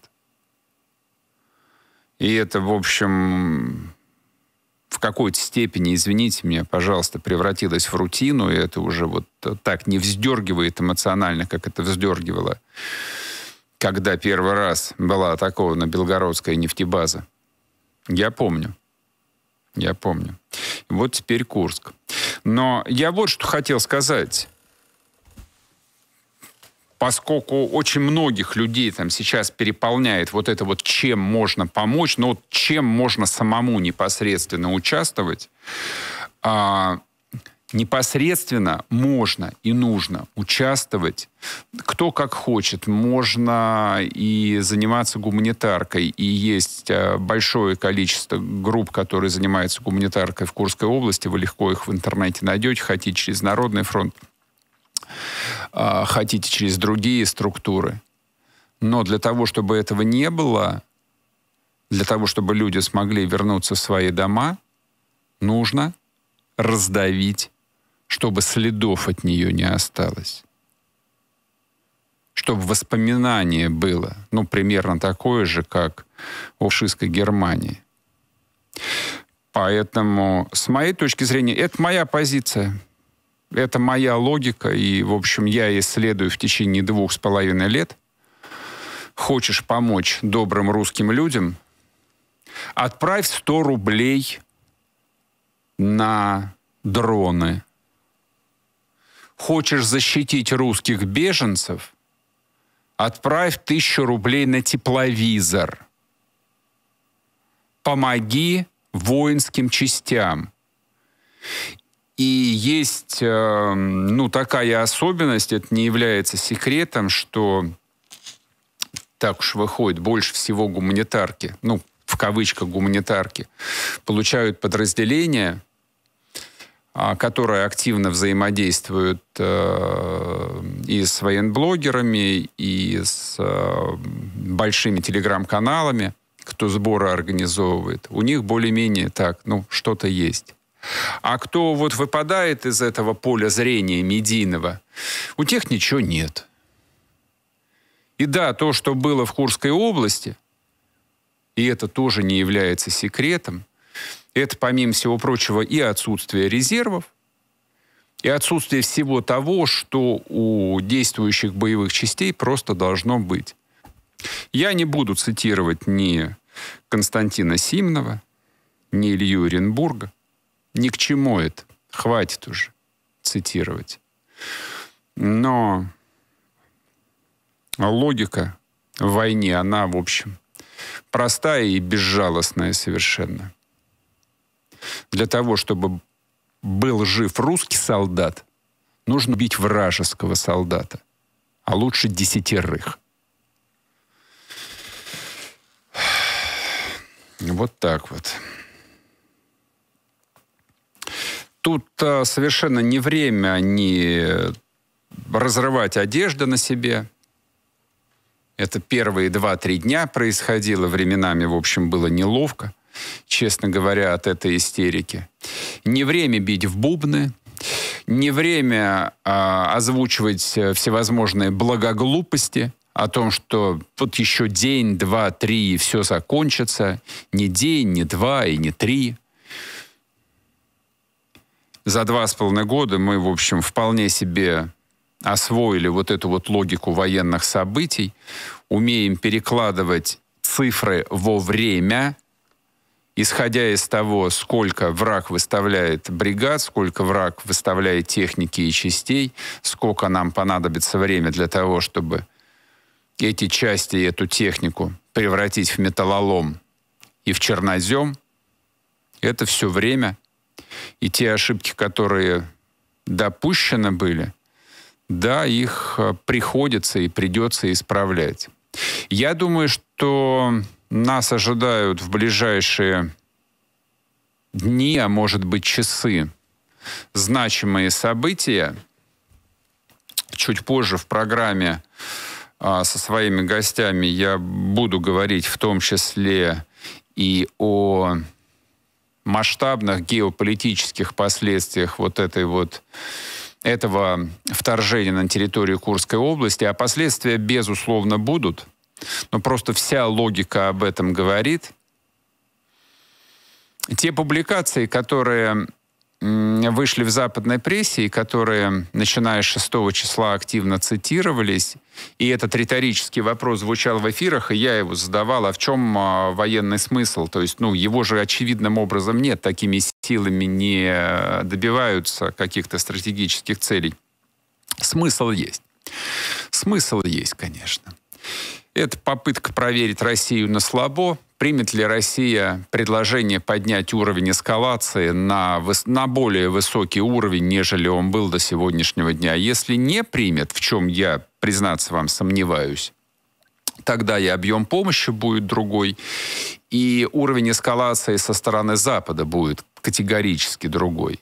И это, в общем, в какой-то степени, извините меня, пожалуйста, превратилось в рутину, и это уже вот так не вздергивает эмоционально, как это вздергивало, когда первый раз была атакована Белгородская нефтебаза. Я помню. Я помню. И вот теперь Курск. Но я вот что хотел сказать. Поскольку очень многих людей там сейчас переполняет вот это вот, чем можно помочь, но вот чем можно самому непосредственно участвовать, а, непосредственно можно и нужно участвовать, кто как хочет. Можно и заниматься гуманитаркой, и есть большое количество групп, которые занимаются гуманитаркой в Курской области. Вы легко их в интернете найдете, хотите через Народный фронт, хотите через другие структуры. Но для того, чтобы этого не было, для того, чтобы люди смогли вернуться в свои дома, нужно раздавить, чтобы следов от нее не осталось. Чтобы воспоминание было, ну, примерно такое же, как о фашистской Германии. Поэтому, с моей точки зрения, это моя позиция. Это моя логика, и, в общем, я исследую в течение двух с половиной лет. Хочешь помочь добрым русским людям? Отправь сто рублей на дроны. Хочешь защитить русских беженцев? Отправь тысячу рублей на тепловизор. Помоги воинским частям. И есть, э, ну, такая особенность, это не является секретом, что так уж выходит, больше всего гуманитарки, ну, в кавычках гуманитарки, получают подразделения, э, которые активно взаимодействуют э, и с военблогерами, и с э, большими телеграм-каналами, кто сборы организовывает. У них более-менее так, ну, что-то есть. А кто вот выпадает из этого поля зрения медийного, у тех ничего нет. И да, то, что было в Курской области, и это тоже не является секретом, это, помимо всего прочего, и отсутствие резервов, и отсутствие всего того, что у действующих боевых частей просто должно быть. Я не буду цитировать ни Константина Симонова, ни Илью Оренбурга. Ни к чему это. Хватит уже цитировать. Но логика в войне, она, в общем, простая и безжалостная совершенно. Для того, чтобы был жив русский солдат, нужно убить вражеского солдата, а лучше десятерых. Вот так вот. Тут а, совершенно не время не разрывать одежду на себе. Это первые два-три дня происходило. Временами, в общем, было неловко, честно говоря, от этой истерики. Не время бить в бубны. Не время а, озвучивать всевозможные благоглупости о том, что вот еще день, два, три, и все закончится. Не день, не два и не три. За два с половиной года мы, в общем, вполне себе освоили вот эту вот логику военных событий, умеем перекладывать цифры во время исходя из того, сколько враг выставляет бригад, сколько враг выставляет техники и частей, сколько нам понадобится время для того, чтобы эти части и эту технику превратить в металлолом и в чернозем, это все время. И те ошибки, которые допущены были, да, их приходится и придется исправлять. Я думаю, что нас ожидают в ближайшие дни, а может быть часы, значимые события. Чуть позже в программе а, со своими гостями я буду говорить в том числе и о масштабных геополитических последствиях вот этой вот этого вторжения на территорию Курской области. А последствия, безусловно, будут. Но просто вся логика об этом говорит. Те публикации, которые вышли в западной прессе и которые, начиная с шестого числа, активно цитировались, и этот риторический вопрос звучал в эфирах, и я его задавал, а в чем а, военный смысл? То есть, ну, его же очевидным образом нет, такими силами не добиваются каких-то стратегических целей. Смысл есть. Смысл есть, конечно. Это попытка проверить Россию на слабо. Примет ли Россия предложение поднять уровень эскалации на, выс- на более высокий уровень, нежели он был до сегодняшнего дня? Если не примет, в чем я, признаться вам, сомневаюсь, тогда и объем помощи будет другой, и уровень эскалации со стороны Запада будет категорически другой.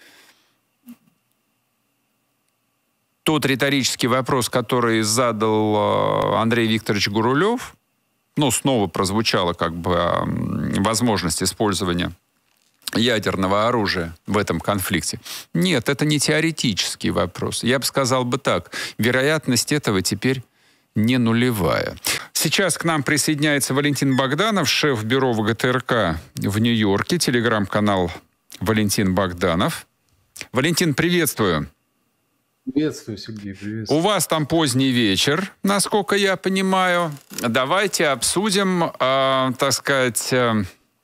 Тот риторический вопрос, который задал Андрей Викторович Гурулев, ну, снова прозвучала как бы возможность использования ядерного оружия в этом конфликте. Нет, это не теоретический вопрос. Я бы сказал бы так, вероятность этого теперь не нулевая. Сейчас к нам присоединяется Валентин Богданов, шеф бюро ВГТРК в Нью-Йорке, телеграм-канал Валентин Богданов. Валентин, приветствую. Приветствую, Сергей, приветствую. У вас там поздний вечер, насколько я понимаю. Давайте обсудим, э, так сказать, э,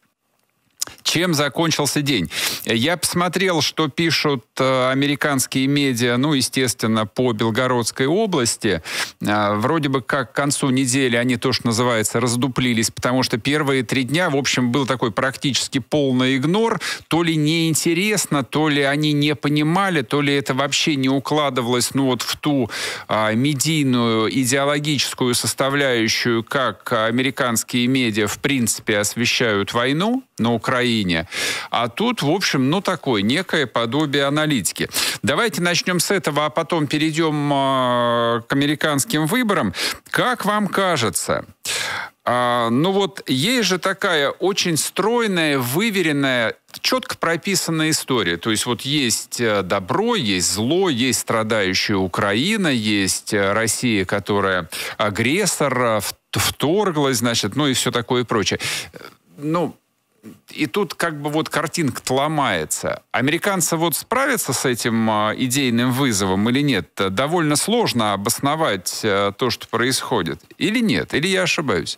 чем закончился день. Я посмотрел, что пишут э, американские медиа, ну, естественно, по Белгородской области. Э, вроде бы как к концу недели они, то, что называется, раздуплились, потому что первые три дня, в общем, был такой практически полный игнор. То ли неинтересно, то ли они не понимали, то ли это вообще не укладывалось, ну, вот в ту э, медийную, идеологическую составляющую, как американские медиа, в принципе, освещают войну на Украине. А тут, в общем, ну, такое некое подобие аналитики. Давайте начнем с этого, а потом перейдем э, к американским выборам. Как вам кажется, э, ну вот есть же такая очень стройная, выверенная, четко прописанная история. То есть вот есть добро, есть зло, есть страдающая Украина, есть Россия, которая агрессор, вторглась, значит, ну и все такое и прочее. Ну, и тут как бы вот картинка-то ломается. Американцы вот справятся с этим э, идейным вызовом или нет? Довольно сложно обосновать э, то, что происходит. Или нет? Или я ошибаюсь?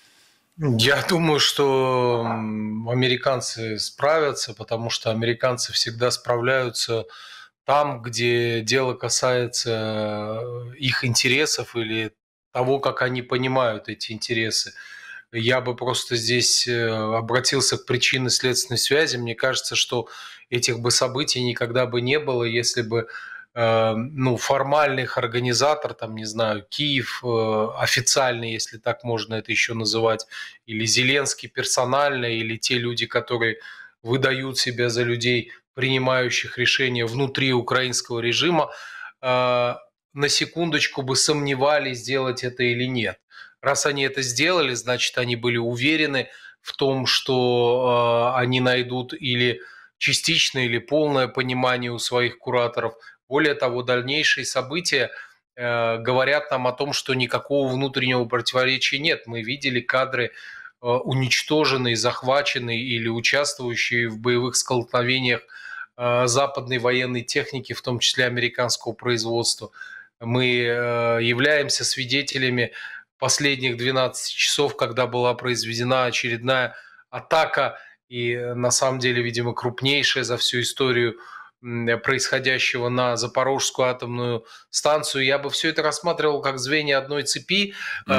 Я думаю, что американцы справятся, потому что американцы всегда справляются там, где дело касается их интересов или того, как они понимают эти интересы. Я бы просто здесь обратился к причинно-следственной связи. Мне кажется, что этих бы событий никогда бы не было, если бы э, ну, формальный их организатор, там, не знаю, Киев, э, официальный, если так можно это еще называть, или Зеленский персонально, или те люди, которые выдают себя за людей, принимающих решения внутри украинского режима, э, на секундочку бы сомневались, сделать это или нет. Раз они это сделали, значит, они были уверены в том, что э, они найдут или частичное, или полное понимание у своих кураторов. Более того, дальнейшие события э, говорят нам о том, что никакого внутреннего противоречия нет. Мы видели кадры э, уничтоженные, захваченные или участвующие в боевых столкновениях э, западной военной техники, в том числе американского производства. Мы э, являемся свидетелями последних двенадцати часов, когда была произведена очередная атака и на самом деле, видимо, крупнейшая за всю историю происходящего на Запорожскую атомную станцию. Я бы все это рассматривал как звенья одной цепи.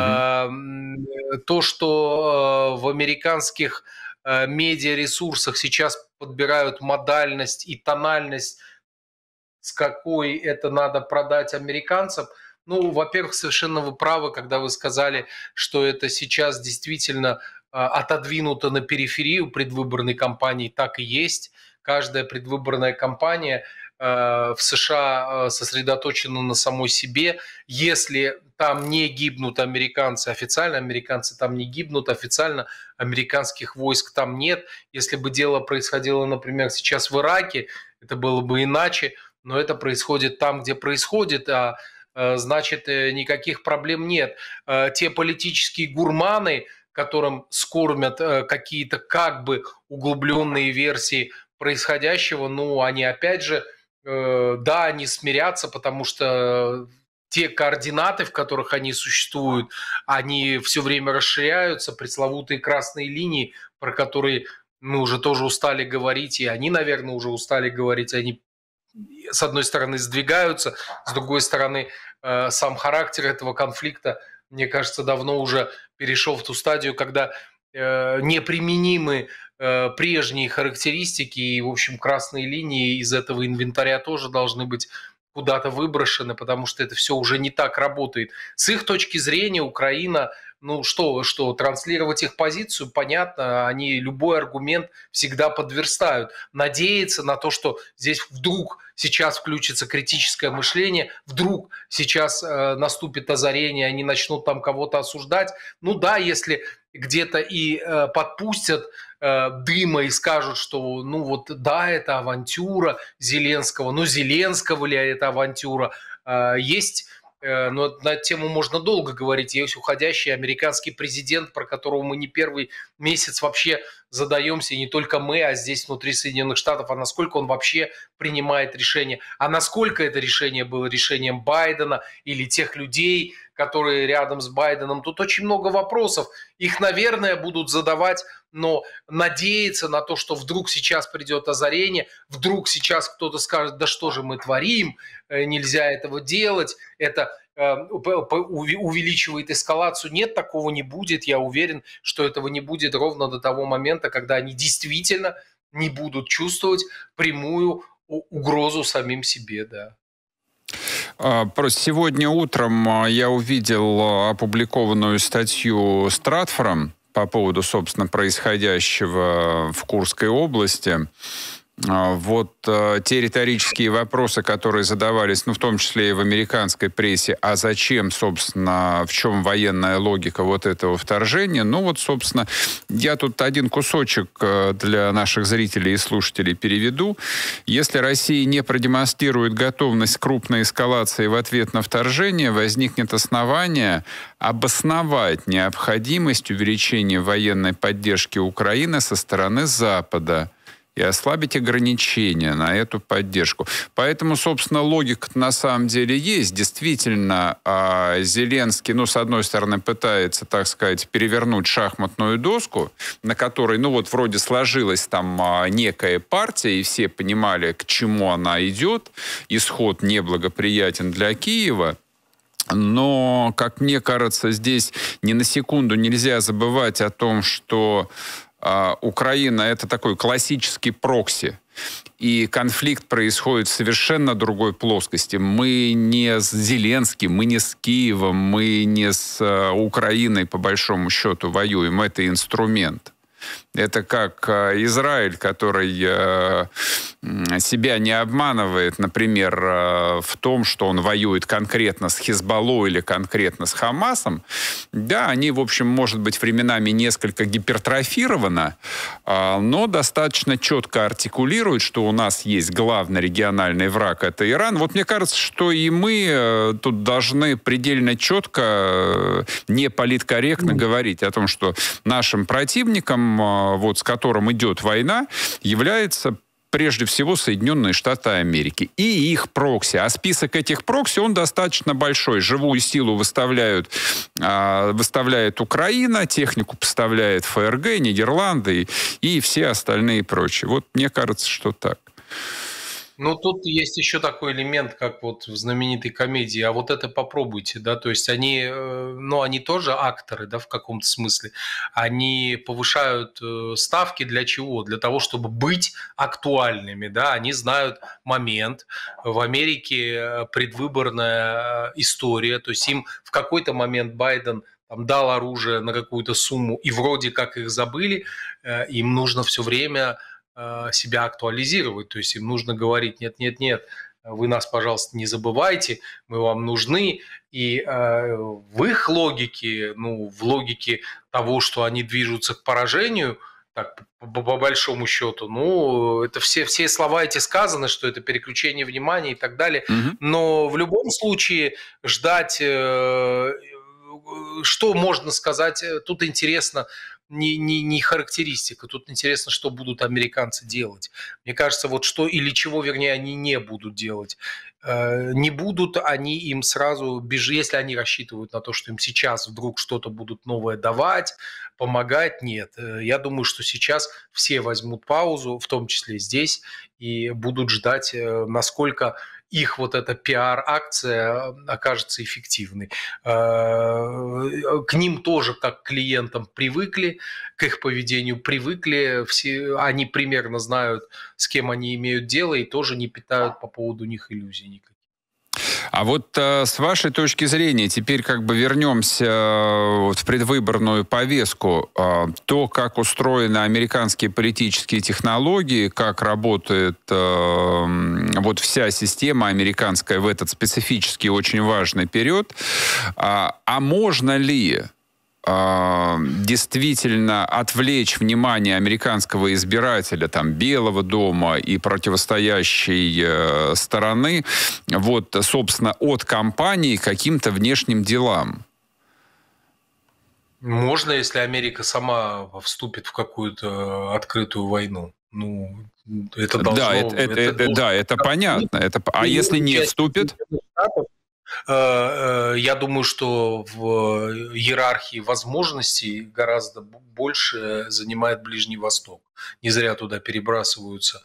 Mm-hmm. То, что в американских медиаресурсах сейчас подбирают модальность и тональность, с какой это надо продать американцам. Ну, во-первых, совершенно вы правы, когда вы сказали, что это сейчас действительно отодвинуто на периферию предвыборной кампании. Так и есть. Каждая предвыборная кампания в США сосредоточена на самой себе. Если там не гибнут американцы, официально американцы там не гибнут, официально американских войск там нет. Если бы дело происходило, например, сейчас в Ираке, это было бы иначе, но это происходит там, где происходит, а значит, никаких проблем нет. Те политические гурманы, которым скормят какие-то как бы углубленные версии происходящего, ну, они опять же, э, да, они смирятся, потому что те координаты, в которых они существуют, они все время расширяются, пресловутые красные линии, про которые мы уже тоже устали говорить, и они, наверное, уже устали говорить, они, с одной стороны, сдвигаются, с другой стороны, э, сам характер этого конфликта, мне кажется, давно уже перешел в ту стадию, когда э, неприменимы прежние характеристики и, в общем, красные линии из этого инвентаря тоже должны быть куда-то выброшены, потому что это все уже не так работает. С их точки зрения Украина, ну что, что транслировать их позицию, понятно, они любой аргумент всегда подверстают. Надеяться на то, что здесь вдруг сейчас включится критическое мышление, вдруг сейчас э, наступит озарение, они начнут там кого-то осуждать. Ну да, если где-то и э, подпустят э, дыма и скажут, что ну вот да, это авантюра Зеленского, но Зеленского ли это авантюра? Э, есть, э, но на эту тему можно долго говорить, есть уходящий американский президент, про которого мы не первый месяц вообще задаемся, и не только мы, а здесь внутри Соединенных Штатов, а насколько он вообще принимает решение, а насколько это решение было решением Байдена или тех людей, которые рядом с Байденом. Тут очень много вопросов. Их, наверное, будут задавать, но надеяться на то, что вдруг сейчас придет озарение, вдруг сейчас кто-то скажет, да что же мы творим, нельзя этого делать, это увеличивает эскалацию. Нет, такого не будет. Я уверен, что этого не будет ровно до того момента, когда они действительно не будут чувствовать прямую угрозу самим себе, да. Просто сегодня утром я увидел опубликованную статью Стратфором по поводу, собственно, происходящего в Курской области. Вот э, те риторические вопросы, которые задавались, ну, в том числе и в американской прессе, а зачем, собственно, в чем военная логика вот этого вторжения, ну, вот, собственно, я тут один кусочек для наших зрителей и слушателей переведу. Если Россия не продемонстрирует готовность к крупной эскалации в ответ на вторжение, возникнет основание обосновать необходимость увеличения военной поддержки Украины со стороны Запада и ослабить ограничения на эту поддержку. Поэтому, собственно, логика на самом деле есть. Действительно, Зеленский, ну, с одной стороны, пытается, так сказать, перевернуть шахматную доску, на которой, ну, вот вроде сложилась там некая партия, и все понимали, к чему она идет. Исход неблагоприятен для Киева. Но, как мне кажется, здесь ни на секунду нельзя забывать о том, что Украина — это такой классический прокси. И конфликт происходит в совершенно другой плоскости. Мы не с Зеленским, мы не с Киевом, мы не с Украиной, по большому счету, воюем. Это инструмент. Это как Израиль, который себя не обманывает, например, в том, что он воюет конкретно с Хизбаллой или конкретно с Хамасом. Да, они, в общем, может быть, временами несколько гипертрофированы, но достаточно четко артикулируют, что у нас есть главный региональный враг — это Иран. Вот мне кажется, что и мы тут должны предельно четко, не политкорректно говорить о том, что нашим противником, вот, с которым идет война, является прежде всего Соединенные Штаты Америки и их прокси. А список этих прокси, он достаточно большой. Живую силу выставляют, э, выставляет Украина, технику поставляет ФРГ, Нидерланды и, и все остальные прочие. Вот мне кажется, что так. Ну, тут есть еще такой элемент, как вот в знаменитой комедии, а вот это попробуйте, да, то есть они, ну, они тоже акторы, да, в каком-то смысле, они повышают ставки для чего? Для того, чтобы быть актуальными, да, они знают момент, в Америке предвыборная история, то есть им в какой-то момент Байден там дал оружие на какую-то сумму, и вроде как их забыли, им нужно все время себя актуализировать, то есть им нужно говорить: нет, нет, нет, вы нас, пожалуйста, не забывайте, мы вам нужны. И э, в их логике, ну, в логике того, что они движутся к поражению, так, по, по большому счету, ну, это все, все слова эти сказаны, что это переключение внимания и так далее, mm-hmm. но в любом случае ждать, э, что можно сказать, тут интересно, Не, не, не характеристика. Тут интересно, что будут американцы делать. Мне кажется, вот что или чего, вернее, они не будут делать. Не будут они им сразу бежать, если они рассчитывают на то, что им сейчас вдруг что-то будут новое давать, помогать. Нет. Я думаю, что сейчас все возьмут паузу, в том числе здесь, и будут ждать, насколько их вот эта пиар-акция окажется эффективной. К ним тоже, как к клиентам, привыкли, к их поведению привыкли, все, они примерно знают, с кем они имеют дело, и тоже не питают по поводу них иллюзий никаких. А вот э, с вашей точки зрения, теперь как бы вернемся э, вот в предвыборную повестку, э, то, как устроены американские политические технологии, как работает э, вот вся система американская в этот специфический очень важный период, э, а можно ли действительно отвлечь внимание американского избирателя, там, Белого дома и противостоящей э, стороны, вот, собственно, от кампании к каким-то внешним делам? Можно, если Америка сама вступит в какую-то открытую войну. Ну, это должно... Да, это, это, это, должно... да, это понятно. Это... А и если не вступит? Я думаю, что в иерархии возможностей гораздо больше занимает Ближний Восток. Не зря туда перебрасываются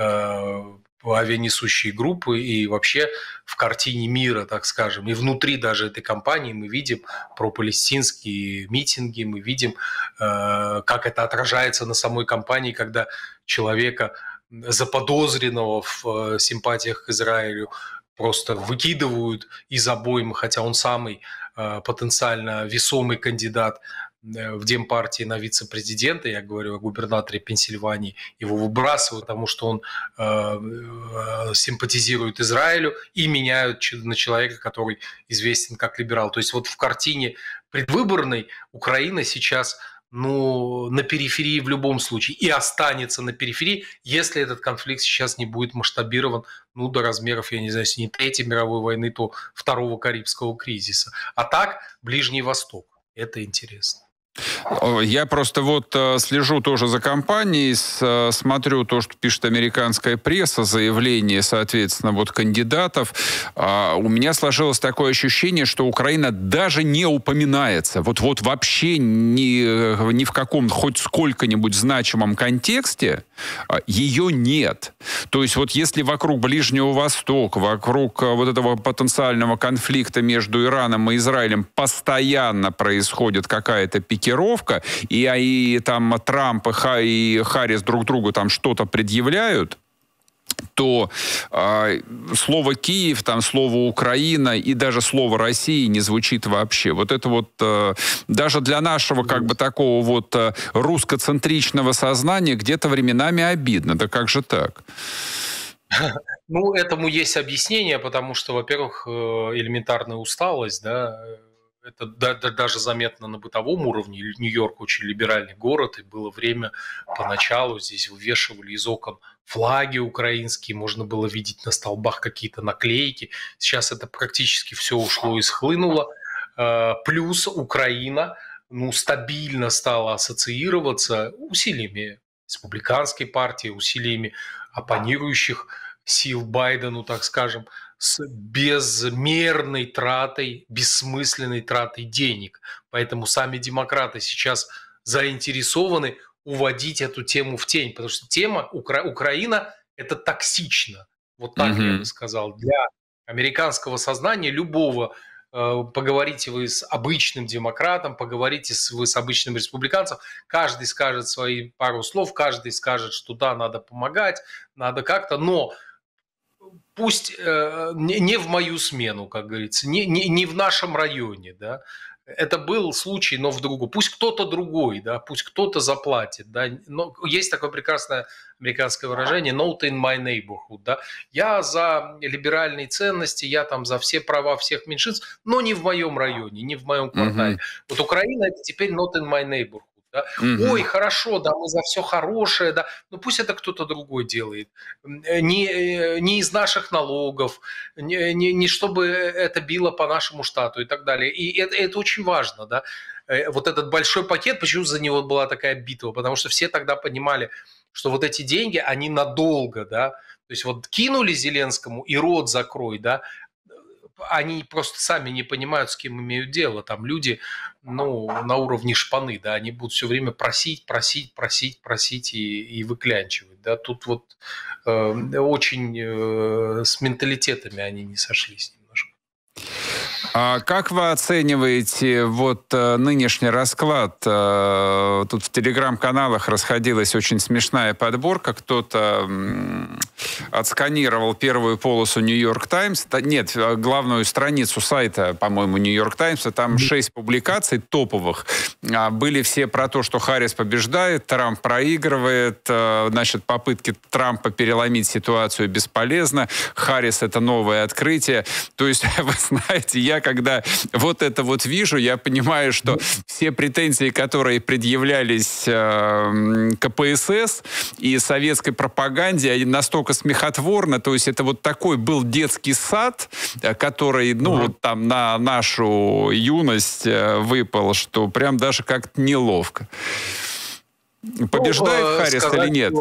авианесущие группы, и вообще в картине мира, так скажем, и внутри даже этой кампании мы видим пропалестинские митинги, мы видим, как это отражается на самой кампании, когда человека, заподозренного в симпатиях к Израилю, просто выкидывают из обоймы, хотя он самый э, потенциально весомый кандидат в Демпартии на вице-президента, я говорю о губернаторе Пенсильвании, его выбрасывают, потому что он э, э, симпатизирует Израилю, и меняют на человека, который известен как либерал. То есть вот в картине предвыборной Украина сейчас, ну, на периферии в любом случае, и останется на периферии, если этот конфликт сейчас не будет масштабирован, ну, до размеров, я не знаю, если не Третьей мировой войны, то Второго Карибского кризиса. А так, Ближний Восток. Это интересно. Я просто вот слежу тоже за кампанией, смотрю то, что пишет американская пресса, заявления, соответственно, вот кандидатов. У меня сложилось такое ощущение, что Украина даже не упоминается. Вот, вот вообще ни, ни в каком хоть сколько-нибудь значимом контексте ее нет. То есть вот если вокруг Ближнего Востока, вокруг вот этого потенциального конфликта между Ираном и Израилем постоянно происходит какая-то пикировка, и, и там Трамп и Харрис друг другу там что-то предъявляют, то э, слово «Киев», там слово «Украина» и даже слово «Россия» не звучит вообще. Вот это вот э, даже для нашего как бы такого вот э, русскоцентричного сознания где-то временами обидно. Да как же так? Ну, этому есть объяснение, потому что, во-первых, элементарная усталость, да, это даже заметно на бытовом уровне. Нью-Йорк очень либеральный город, и было время поначалу здесь вывешивали из окон флаги украинские, можно было видеть на столбах какие-то наклейки. Сейчас это практически все ушло и схлынуло. Плюс Украина, ну, стабильно стала ассоциироваться усилиями республиканской партии, усилиями оппонирующих сил Байдену, так скажем, с безмерной тратой, бессмысленной тратой денег. Поэтому сами демократы сейчас заинтересованы уводить эту тему в тень, потому что тема Укра- Украина – это токсично. Вот так mm-hmm. я бы сказал. Для американского сознания любого, э, поговорите вы с обычным демократом, поговорите с, вы с обычным республиканцем, каждый скажет свои пару слов, каждый скажет, что да, надо помогать, надо как-то, но пусть э, не, не в мою смену, как говорится, не, не, не в нашем районе, да. Это был случай, но в другую. Пусть кто-то другой, да, пусть кто-то заплатит, да. Но есть такое прекрасное американское выражение «not in my neighborhood», да. Я за либеральные ценности, я там за все права всех меньшинств, но не в моем районе, не в моем квартале. Mm-hmm. Вот Украина – это теперь «not in my neighborhood». Да? Mm-hmm. Ой, хорошо, да, мы за все хорошее, да, но пусть это кто-то другой делает, не, не из наших налогов, не, не, не чтобы это било по нашему штату и так далее. И это, это очень важно, да. Вот этот большой пакет, почему за него была такая битва? Потому что все тогда понимали, что вот эти деньги, они надолго, да, то есть вот кинули Зеленскому и рот закрой, да, они просто сами не понимают, с кем имеют дело. Там люди, ну, на уровне шпаны, да, они будут все время просить, просить, просить, просить и, и выклянчивать, да. Тут вот э, очень э, с менталитетами они не сошлись немножко. А как вы оцениваете вот нынешний расклад? Тут в телеграм-каналах расходилась очень смешная подборка. Кто-то отсканировал первую полосу Нью-Йорк Таймс. Нет, главную страницу сайта, по-моему, Нью-Йорк Таймс. Там шесть публикаций топовых. Были все про то, что Харрис побеждает, Трамп проигрывает. Значит, попытки Трампа переломить ситуацию бесполезны. Харрис — это новое открытие. То есть, вы знаете, я когда вот это вот вижу, я понимаю, что все претензии, которые предъявлялись э, ка пэ эс эс и советской пропаганде, они настолько смехотворны. То есть это вот такой был детский сад, который, ну, mm-hmm. вот там на нашу юность выпал, что прям даже как-то неловко. Побеждает ну, Харрис сказать, или нет?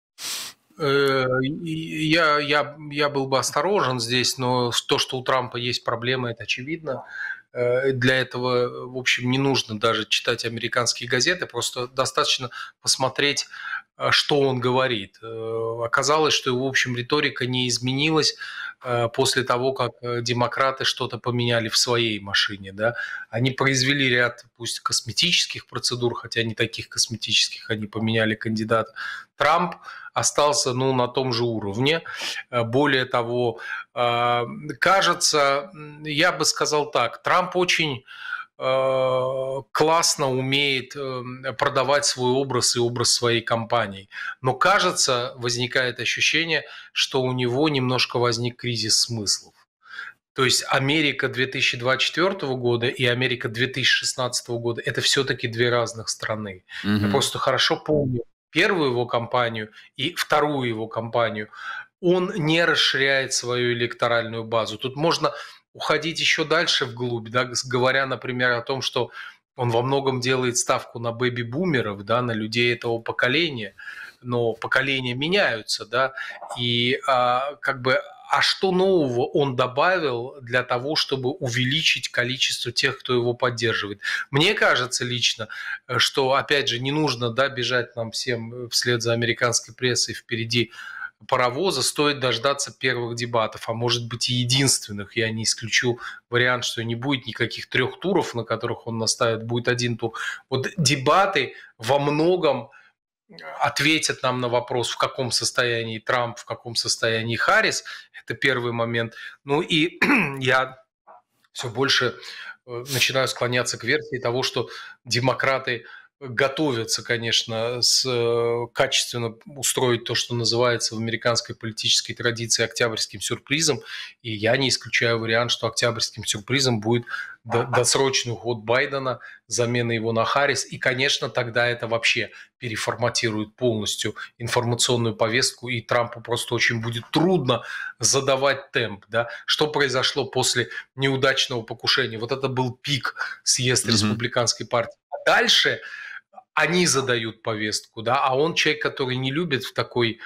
Я, я, я был бы осторожен здесь, но то, что у Трампа есть проблемы, это очевидно. Для этого, в общем, не нужно даже читать американские газеты, просто достаточно посмотреть, что он говорит. Оказалось, что, в общем, риторика не изменилась после того, как демократы что-то поменяли в своей машине. Да? Они произвели ряд, пусть косметических процедур, хотя не таких косметических, они поменяли кандидата. Трамп остался, ну, на том же уровне. Более того, кажется, я бы сказал так, Трамп очень классно умеет продавать свой образ и образ своей компании. Но, кажется, возникает ощущение, что у него немножко возник кризис смыслов. То есть Америка две тысячи двадцать четвёртого года и Америка две тысячи шестнадцатого года – это все-таки две разных страны. Mm-hmm. Я просто хорошо помню первую его кампанию и вторую его кампанию. Он не расширяет свою электоральную базу. Тут можно уходить еще дальше вглубь, да, говоря, например, о том, что он во многом делает ставку на бэби-бумеров, да, на людей этого поколения, но поколения меняются, да, и а, как бы, а что нового он добавил для того, чтобы увеличить количество тех, кто его поддерживает? Мне кажется лично, что, опять же, не нужно, да, бежать нам всем вслед за американской прессой впереди паровоза, стоит дождаться первых дебатов, а может быть и единственных. Я не исключу вариант, что не будет никаких трех туров, на которых он наставит, будет один тур. Вот дебаты во многом ответят нам на вопрос, в каком состоянии Трамп, в каком состоянии Харрис. Это первый момент. Ну и я все больше начинаю склоняться к версии того, что демократы готовятся, конечно, с, качественно устроить то, что называется в американской политической традиции октябрьским сюрпризом. И я не исключаю вариант, что октябрьским сюрпризом будет досрочный уход Байдена, замена его на Харрис. И, конечно, тогда это вообще переформатирует полностью информационную повестку, и Трампу просто очень будет трудно задавать темп. Да? Что произошло после неудачного покушения? Вот это был пик съезд mm-hmm. республиканской партии. А дальше они задают повестку, да, а он человек, который не любит в такой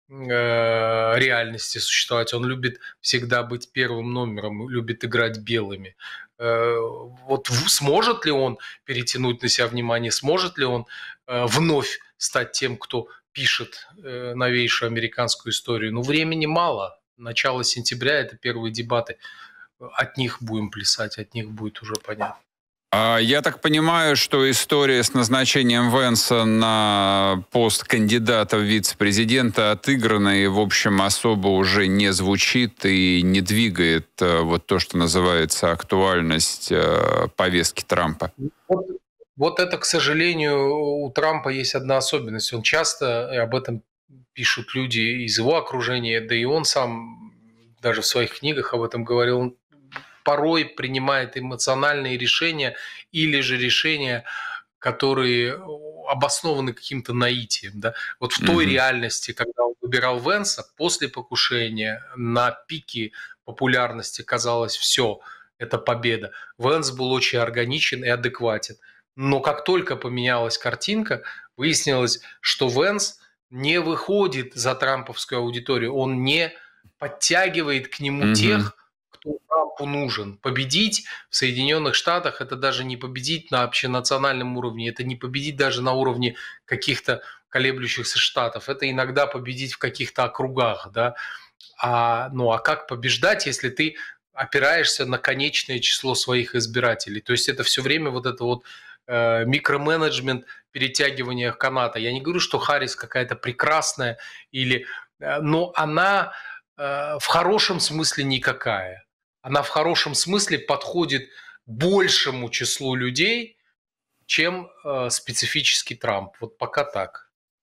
э, реальности существовать. Он любит всегда быть первым номером, любит играть белыми. Э, вот в, сможет ли он перетянуть на себя внимание, сможет ли он э, вновь стать тем, кто пишет э, новейшую американскую историю? Ну, времени мало. Начало сентября – это первые дебаты. От них будем плясать, от них будет уже понятно. Я так понимаю, что история с назначением Венса на пост кандидата в вице-президента отыграна и, в общем, особо уже не звучит и не двигает вот то, что называется актуальность повестки Трампа. Вот, вот это, к сожалению, у Трампа есть одна особенность. Он часто, и об этом пишут люди из его окружения, да и он сам даже в своих книгах об этом говорил, он порой принимает эмоциональные решения или же решения, которые обоснованы каким-то наитием. Да? Вот в той mm-hmm. реальности, когда он выбирал Венса, после покушения на пике популярности казалось все, это победа. Венс был очень органичен и адекватен. Но как только поменялась картинка, выяснилось, что Венс не выходит за трамповскую аудиторию, он не подтягивает к нему mm-hmm. тех, кто Трампу нужен. Победить в Соединенных Штатах – это даже не победить на общенациональном уровне, это не победить даже на уровне каких-то колеблющихся штатов, это иногда победить в каких-то округах. Да? А, ну а как побеждать, если ты опираешься на конечное число своих избирателей? То есть это все время вот это вот э, микроменеджмент, перетягивание каната. Я не говорю, что Харрис какая-то прекрасная, или, э, но она э, в хорошем смысле никакая. Она в хорошем смысле подходит большему числу людей, чем э, специфический Трамп. Вот пока так.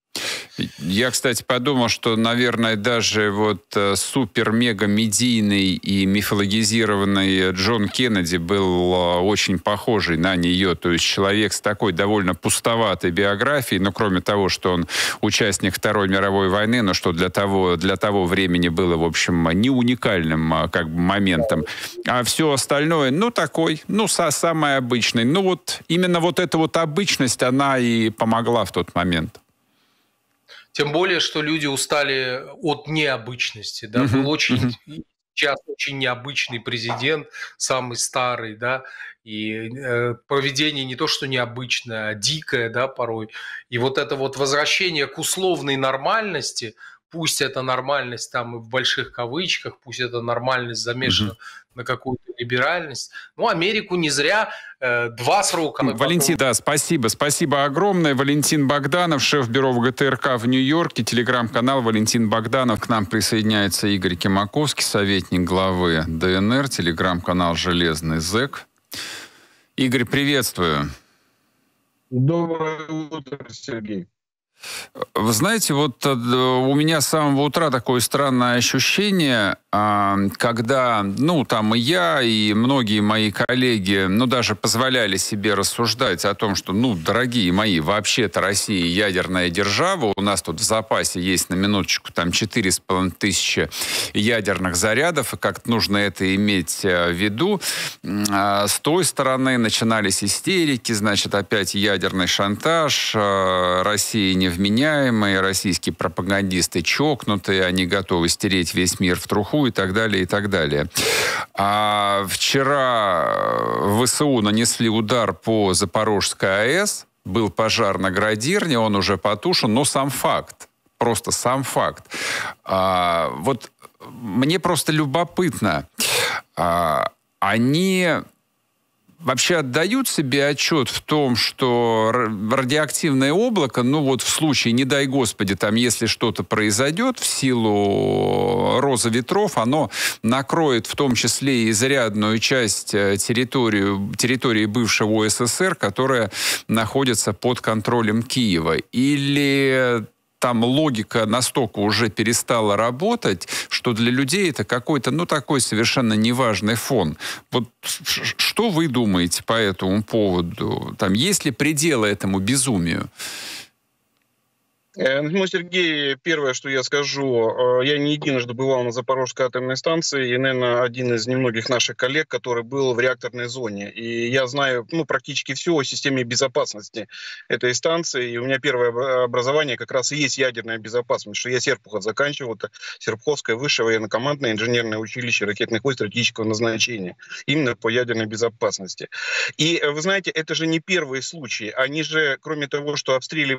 Я, кстати, подумал, что, наверное, даже вот супер-мега-медийный и мифологизированный Джон Кеннеди был очень похожий на нее. То есть человек с такой довольно пустоватой биографией, но кроме того, что он участник Второй мировой войны, но что для того, для того времени было, в общем, не уникальным как бы моментом. А все остальное, ну, такой, ну, самый обычный. Ну, вот именно вот эта вот обычность, она и помогла в тот момент. Тем более, что люди устали от необычности. Да? Uh-huh. Был очень, uh-huh. сейчас очень необычный президент, самый старый, да, и э, поведение не то, что необычное, а дикое, да, порой. И вот это вот возвращение к условной нормальности, пусть это нормальность там в больших кавычках, пусть это нормальность замешана uh-huh. на какую-то либеральность. Ну, Америку не зря э, два срока. Валентин, потом... да, спасибо. Спасибо огромное. Валентин Богданов, шеф бюро ВГТРК в Нью-Йорке, телеграм-канал Валентин Богданов. К нам присоединяется Игорь Кимаковский, советник главы ДНР, телеграм-канал «Железный зэк». Игорь, приветствую. Доброе утро, Сергей. Вы знаете, вот у меня с самого утра такое странное ощущение, когда, ну, там и я, и многие мои коллеги, ну, даже позволяли себе рассуждать о том, что, ну, дорогие мои, вообще-то Россия ядерная держава, у нас тут в запасе есть на минуточку там четыре с половиной тысячи ядерных зарядов, и как-то нужно это иметь в виду. С той стороны начинались истерики, значит, опять ядерный шантаж, Россия не невменяемые, российские пропагандисты чокнутые, они готовы стереть весь мир в труху и так далее, и так далее. А вчера ВСУ нанесли удар по Запорожской АЭС, был пожар на Градирне, он уже потушен, но сам факт, просто сам факт. А, вот мне просто любопытно, а, они... вообще отдают себе отчет в том, что радиоактивное облако, ну вот в случае, не дай Господи, там, если что-то произойдет в силу роза ветров, оно накроет в том числе и изрядную часть территории, территории бывшего СССР, которая находится под контролем Киева. Или... там логика настолько уже перестала работать, что для людей это какой-то, ну, такой совершенно неважный фон. Вот что вы думаете по этому поводу? Там есть ли пределы этому безумию? Ну, Сергей, первое, что я скажу, я не единожды бывал на Запорожской атомной станции, и, наверное, один из немногих наших коллег, который был в реакторной зоне. И я знаю, ну, практически все о системе безопасности этой станции. И у меня первое образование как раз и есть ядерная безопасность, что я Серпухов заканчивал, это Серпуховское высшее военно-командное инженерное училище ракетных войск стратегического назначения, именно по ядерной безопасности. И, вы знаете, это же не первые случаи. Они же, кроме того, что обстреливали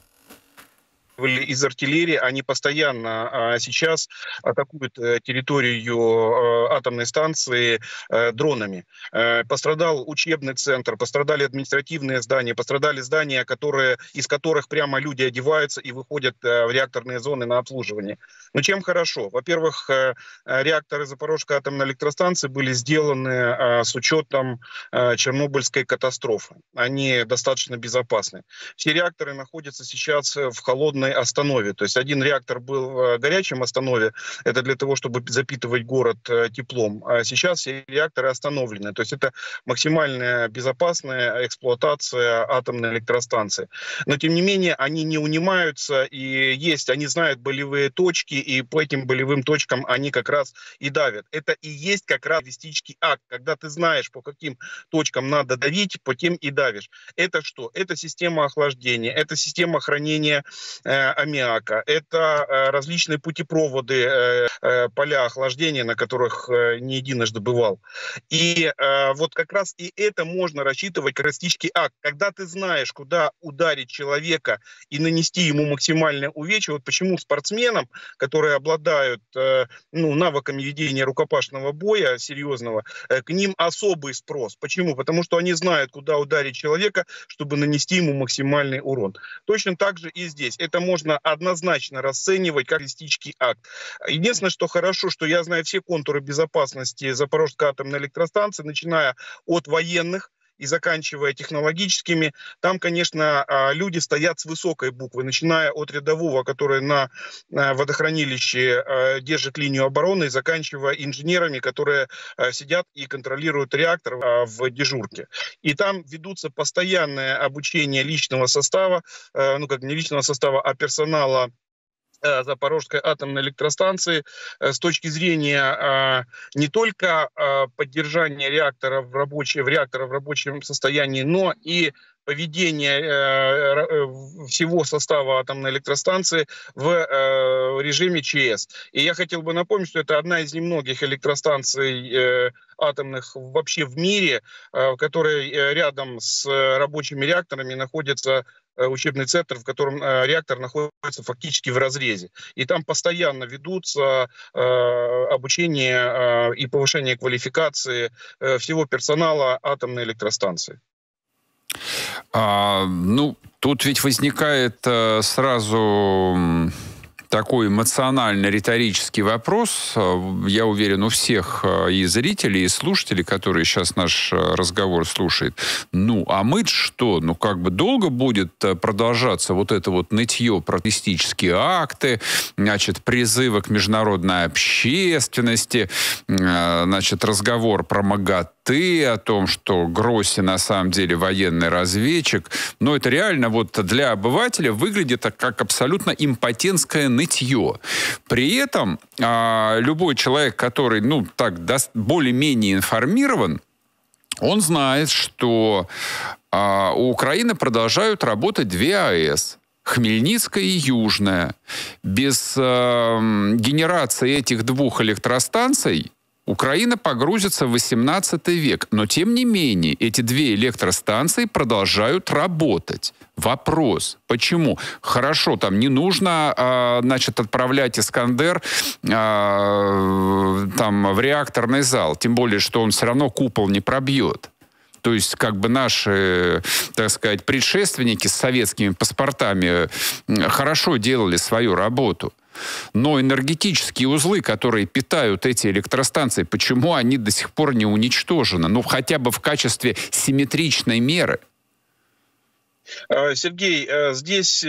из артиллерии, они постоянно а, сейчас атакуют а, территорию а, атомной станции а, дронами. А, пострадал учебный центр, пострадали административные здания, пострадали здания, которые, из которых прямо люди одеваются и выходят а, в реакторные зоны на обслуживание. Но чем хорошо? Во-первых, а, реакторы Запорожской атомной электростанции были сделаны а, с учетом а, Чернобыльской катастрофы. Они достаточно безопасны. Все реакторы находятся сейчас в холодной останове. То есть один реактор был в горячем останове, это для того, чтобы запитывать город теплом. А сейчас все реакторы остановлены. То есть это максимальная безопасная эксплуатация атомной электростанции. Но тем не менее они не унимаются, и есть, они знают болевые точки, и по этим болевым точкам они как раз и давят. Это и есть как раз террористический акт, когда ты знаешь, по каким точкам надо давить, по тем и давишь. Это что? Это система охлаждения, это система хранения э, аммиака, это э, различные путепроводы, э, э, поля охлаждения, на которых э, не единожды бывал. И э, вот как раз и это можно рассчитывать как террористический акт. Когда ты знаешь, куда ударить человека и нанести ему максимальное увечье, вот почему спортсменам, которые обладают э, ну, навыками ведения рукопашного боя серьезного, э, к ним особый спрос. Почему? Потому что они знают, куда ударить человека, чтобы нанести ему максимальный урон. Точно так же и здесь. Это можно однозначно расценивать как террористический акт. Единственное, что хорошо, что я знаю все контуры безопасности Запорожской атомной электростанции, начиная от военных и заканчивая технологическими. Там, конечно, люди стоят с высокой буквы, начиная от рядового, который на водохранилище держит линию обороны, и заканчивая инженерами, которые сидят и контролируют реактор в дежурке. И там ведутся постоянное обучение личного состава, ну как не личного состава, а персонала Запорожской атомной электростанции с точки зрения не только поддержания реактора в, рабочем, в реактора в рабочем состоянии, но и поведение всего состава атомной электростанции в режиме ЧС. И я хотел бы напомнить, что это одна из немногих электростанций атомных вообще в мире, в которой рядом с рабочими реакторами находится учебный центр, в котором реактор находится фактически в разрезе. И там постоянно ведутся обучение и повышение квалификации всего персонала атомной электростанции. А, ну, тут ведь возникает а, сразу такой эмоционально-риторический вопрос, я уверен, у всех и зрителей, и слушателей, которые сейчас наш разговор слушают. Ну, а мы что? Ну, как бы долго будет продолжаться вот это вот нытье про террористические акты, значит, призывы к международной общественности, значит, разговор про МАГАТЭ, о том, что Гросси на самом деле военный разведчик. Но это реально вот для обывателя выглядит как абсолютно импотентское нытье. При этом а, любой человек, который, ну, так, даст, более-менее информирован, он знает, что а, у Украины продолжают работать две АЭС. Хмельницкая и Южная. Без а, генерации этих двух электростанций Украина погрузится в восемнадцатый век. Но, тем не менее, эти две электростанции продолжают работать. Вопрос, почему? Хорошо, там не нужно, а, значит, отправлять «Искандер» а, там, в реакторный зал. Тем более, что он все равно купол не пробьет. То есть, как бы наши, так сказать, предшественники с советскими паспортами хорошо делали свою работу. Но энергетические узлы, которые питают эти электростанции, почему они до сих пор не уничтожены? Ну, хотя бы в качестве симметричной меры. Сергей, здесь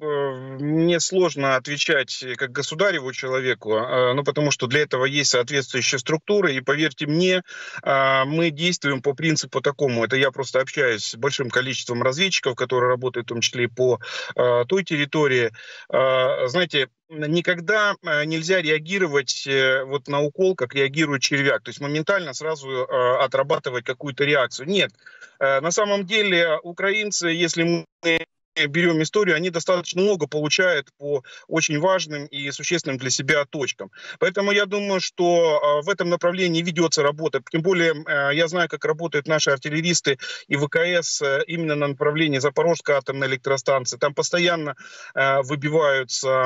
мне сложно отвечать как государеву человеку, ну, потому что для этого есть соответствующая структура, и поверьте мне, мы действуем по принципу такому. Это я просто общаюсь с большим количеством разведчиков, которые работают в том числе и по той территории. Знаете, никогда нельзя реагировать вот на укол, как реагирует червяк. То есть моментально сразу отрабатывать какую-то реакцию. Нет. На самом деле украинцы, если мы берем историю, они достаточно много получают по очень важным и существенным для себя точкам. Поэтому я думаю, что в этом направлении ведется работа. Тем более я знаю, как работают наши артиллеристы и ВКС именно на направлении Запорожской атомной электростанции. Там постоянно выбиваются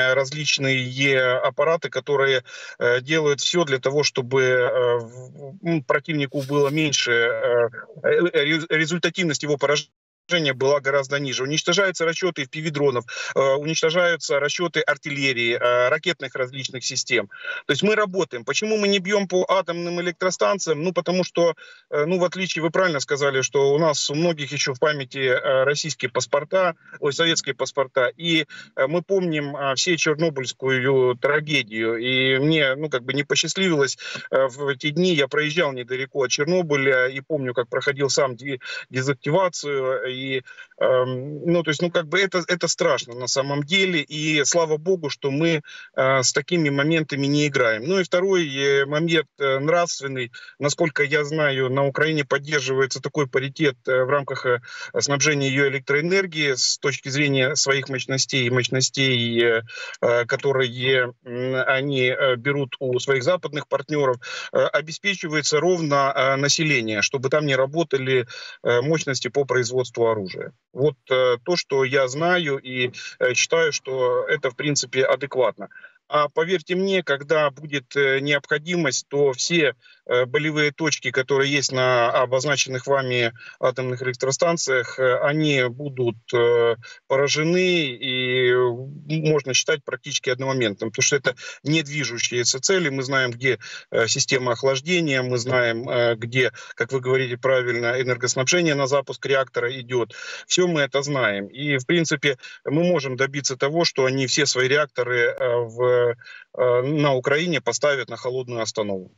различные аппараты, которые делают все для того, чтобы противнику было меньше, результативность его поражения была гораздо ниже. Уничтожаются расчеты эф пи ви-дронов, э, уничтожаются расчеты артиллерии, э, ракетных различных систем. То есть мы работаем. Почему мы не бьем по атомным электростанциям? Ну, потому что, э, ну, в отличие, вы правильно сказали, что у нас у многих еще в памяти э, российские паспорта, ой, советские паспорта, и э, мы помним э, все чернобыльскую трагедию. И мне, ну, как бы не посчастливилось э, в эти дни, я проезжал недалеко от Чернобыля и помню, как проходил сам дезактивацию. И, э, ну, то есть, ну, как бы это, это страшно на самом деле. И слава богу, что мы э, с такими моментами не играем. Ну и второй э, момент э, нравственный. Насколько я знаю, на Украине поддерживается такой паритет э, в рамках э, снабжения ее электроэнергии с точки зрения своих мощностей и мощностей, э, э, которые э, они э, берут у своих западных партнеров, э, обеспечивается ровно э, население, чтобы там не работали э, мощности по производству оружия. Вот э, то, что я знаю, и э, считаю, что это, в принципе, адекватно. А поверьте мне, когда будет э, необходимость, то все э, болевые точки, которые есть на обозначенных вами атомных электростанциях, э, они будут э, поражены, и можно считать практически одномоментным, потому что это не движущиеся цели. Мы знаем, где э, система охлаждения, мы знаем, э, где, как вы говорите правильно, энергоснабжение на запуск реактора идет. Все мы это знаем. И, в принципе, мы можем добиться того, что они все свои реакторы э, в на Украине поставят на холодную остановку.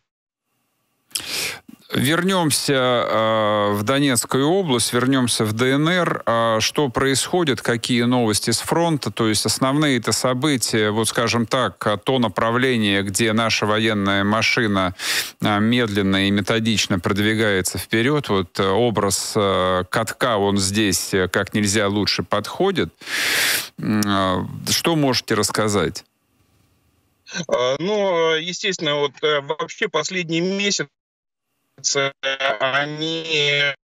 Вернемся э, в Донецкую область, вернемся в ДНР. Э, что происходит, какие новости с фронта? То есть основные это события, вот скажем так, то направление, где наша военная машина э, медленно и методично продвигается вперед. Вот э, образ э, катка, он здесь как нельзя лучше подходит. Э, что можете рассказать? Ну, естественно, вот вообще последние месяцы они...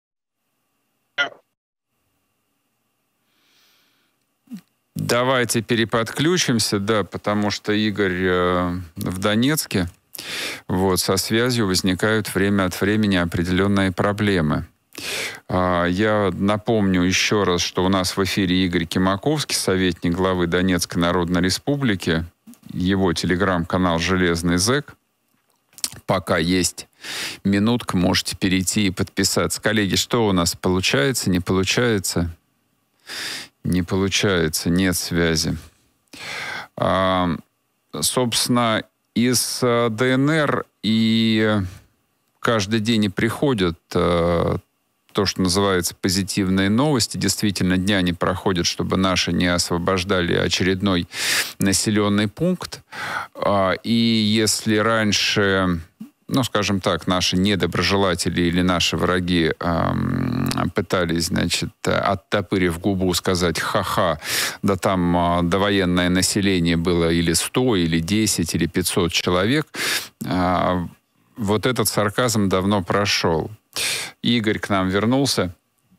Давайте переподключимся, да, потому что Игорь э, в Донецке. Вот, со связью возникают время от времени определенные проблемы. Э, я напомню еще раз, что у нас в эфире Игорь Кимаковский, советник главы Донецкой Народной Республики. Его телеграм-канал «Железный зэк». Пока есть минутка, можете перейти и подписаться. Коллеги, что у нас получается, не получается? Не получается, нет связи. А, собственно, из ДНР и каждый день и приходят а, то, что называется позитивные новости. Действительно, дня не проходят, чтобы наши не освобождали очередной населенный пункт. И если раньше, ну, скажем так, наши недоброжелатели или наши враги пытались, значит, оттопырив губу, сказать ха-ха, да там довоенное население было или сто, или десять, или пятьсот человек, вот этот сарказм давно прошел. Игорь к нам вернулся.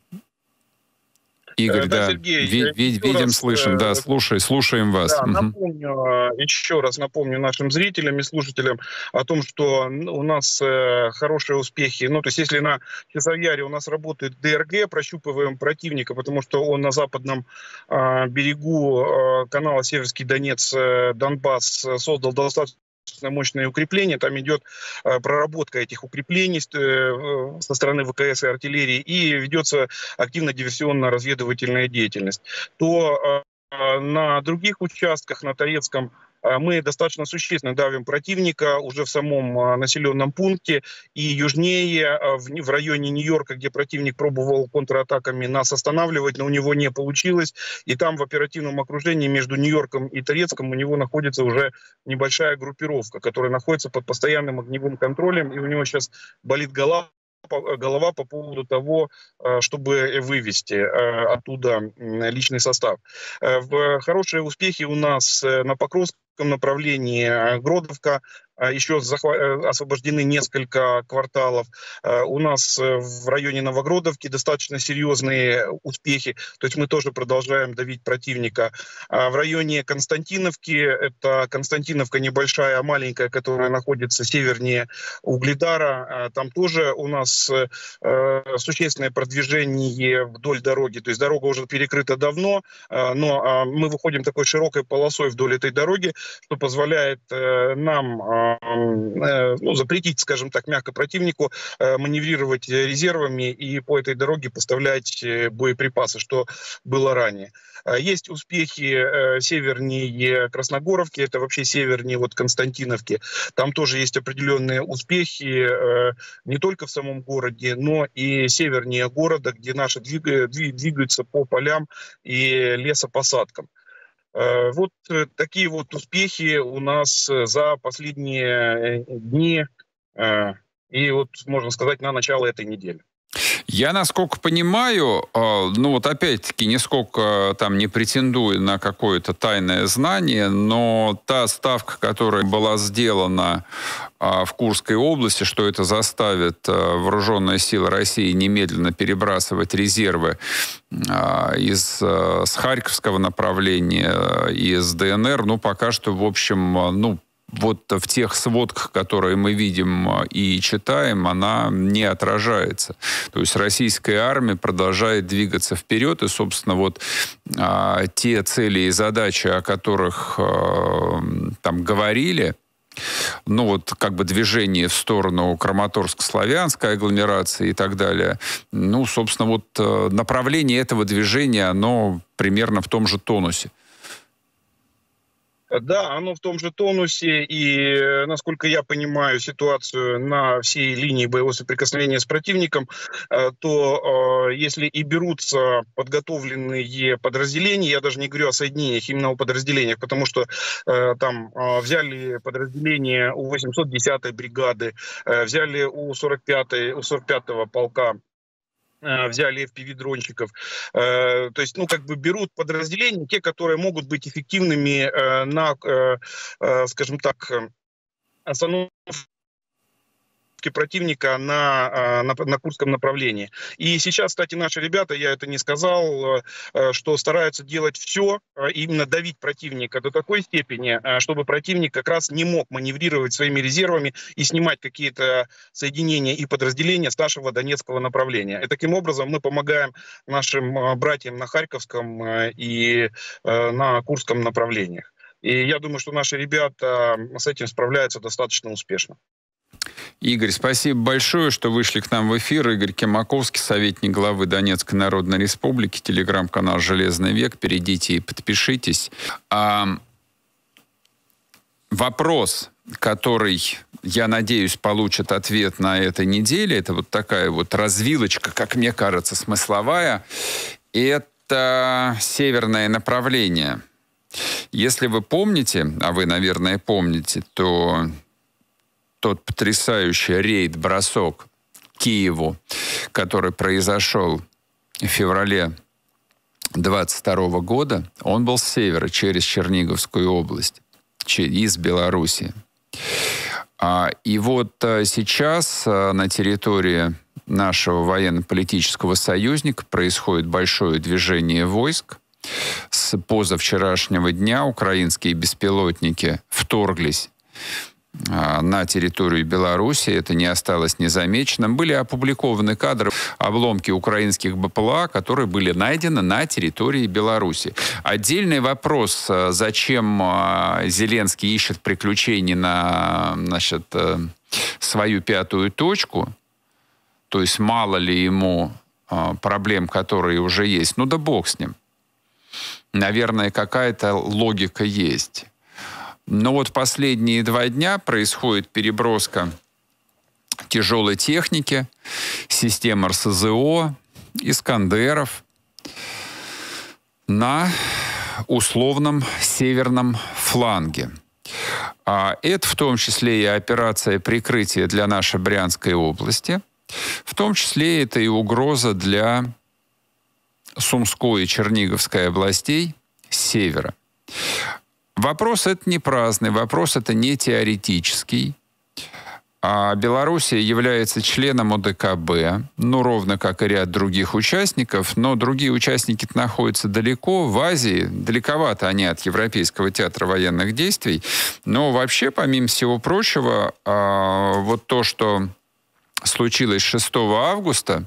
Игорь, да, да. Сергей, ви- ви- видим, раз, слышим, да, слушай, слушаем вас. Да, угу. напомню, еще раз напомню нашим зрителям и слушателям о том, что у нас хорошие успехи. Ну, то есть, если на Часовьяре у нас работает ДРГ, прощупываем противника, потому что он на западном берегу канала Северский Донец, Донбасс создал достаточно мощные укрепления, там идет проработка этих укреплений со стороны ВКС и артиллерии, и ведется активно диверсионно-разведывательная деятельность. То на других участках, на Торецком, мы достаточно существенно давим противника уже в самом населенном пункте, и южнее, в районе Нью-Йорка, где противник пробовал контратаками нас останавливать, но у него не получилось, и там в оперативном окружении между Нью-Йорком и Торецком у него находится уже небольшая группировка, которая находится под постоянным огневым контролем, и у него сейчас болит голова, голова по поводу того, чтобы вывести оттуда личный состав. Хорошие успехи у нас на Покровском направлении, Гродовка, еще освобождены несколько кварталов. У нас в районе Новогродовки достаточно серьезные успехи, то есть мы тоже продолжаем давить противника. В районе Константиновки, это Константиновка небольшая, маленькая, которая находится севернее Угледара, там тоже у нас существенное продвижение вдоль дороги, то есть дорога уже перекрыта давно, но мы выходим такой широкой полосой вдоль этой дороги, что позволяет нам ну, запретить, скажем так, мягко противнику маневрировать резервами и по этой дороге поставлять боеприпасы, что было ранее. Есть успехи севернее Красногоровки, это вообще севернее вот Константиновки. Там тоже есть определенные успехи не только в самом городе, но и севернее города, где наши двигаются по полям и лесопосадкам. Вот такие вот успехи у нас за последние дни и вот, можно сказать, на начало этой недели. Я, насколько понимаю, ну вот опять-таки, нисколько там не претендую на какое-то тайное знание, но та ставка, которая была сделана в Курской области, что это заставит вооруженные силы России немедленно перебрасывать резервы из с Харьковского направления, из ДНР, ну пока что, в общем, ну, вот в тех сводках, которые мы видим и читаем, она не отражается. То есть российская армия продолжает двигаться вперед, и, собственно, вот а, те цели и задачи, о которых а, там говорили, ну вот как бы движение в сторону Краматорск-Славянской агломерации и так далее, ну, собственно, вот направление этого движения, оно примерно в том же тонусе. Да, оно в том же тонусе, и, насколько я понимаю ситуацию на всей линии боевого соприкосновения с противником, то если и берутся подготовленные подразделения, я даже не говорю о соединениях, именно о подразделениях, потому что там взяли подразделение у восемьсот десятой бригады, взяли у сорок пятой, у сорок пятого полка, взяли эф пи ви-дронщиков. То есть, ну, как бы берут подразделения, те, которые могут быть эффективными на, скажем так, остановке противника на, на, на Курском направлении. И сейчас, кстати, наши ребята, я это не сказал, что стараются делать все, именно давить противника до такой степени, чтобы противник как раз не мог маневрировать своими резервами и снимать какие-то соединения и подразделения с нашего Донецкого направления. И таким образом мы помогаем нашим братьям на Харьковском и на Курском направлениях. И я думаю, что наши ребята с этим справляются достаточно успешно. Игорь, спасибо большое, что вышли к нам в эфир. Игорь Кимаковский, советник главы Донецкой Народной Республики, телеграм-канал «Железный век». Перейдите и подпишитесь. А, вопрос, который, я надеюсь, получит ответ на этой неделе, это вот такая вот развилочка, как мне кажется, смысловая, это северное направление. Если вы помните, а вы, наверное, помните, то тот потрясающий рейд-бросок к Киеву, который произошел в феврале двадцать второго года, он был с севера, через Черниговскую область, из Белоруссии. И вот сейчас на территории нашего военно-политического союзника происходит большое движение войск. С позавчерашнего дня украинские беспилотники вторглись на территорию Беларуси. Это не осталось незамеченным. Были опубликованы кадры, обломки украинских БПЛА, которые были найдены на территории Беларуси. Отдельный вопрос, зачем Зеленский ищет приключений на, значит, свою пятую точку, то есть мало ли ему проблем, которые уже есть. Ну да бог с ним. Наверное, какая-то логика есть. Но вот последние два дня происходит переброска тяжелой техники, систем эр эс зэ о, «Искандеров» на условном северном фланге. А это в том числе и операция прикрытия для нашей Брянской области, в том числе это и угроза для Сумской и Черниговской областей с севера. Вопрос это не праздный, вопрос это не теоретический. А Белоруссия является членом о дэ ка бэ, ну, ровно как и ряд других участников, но другие участники находятся далеко, в Азии, далековато они от Европейского театра военных действий. Но вообще, помимо всего прочего, вот то, что случилось шестого августа,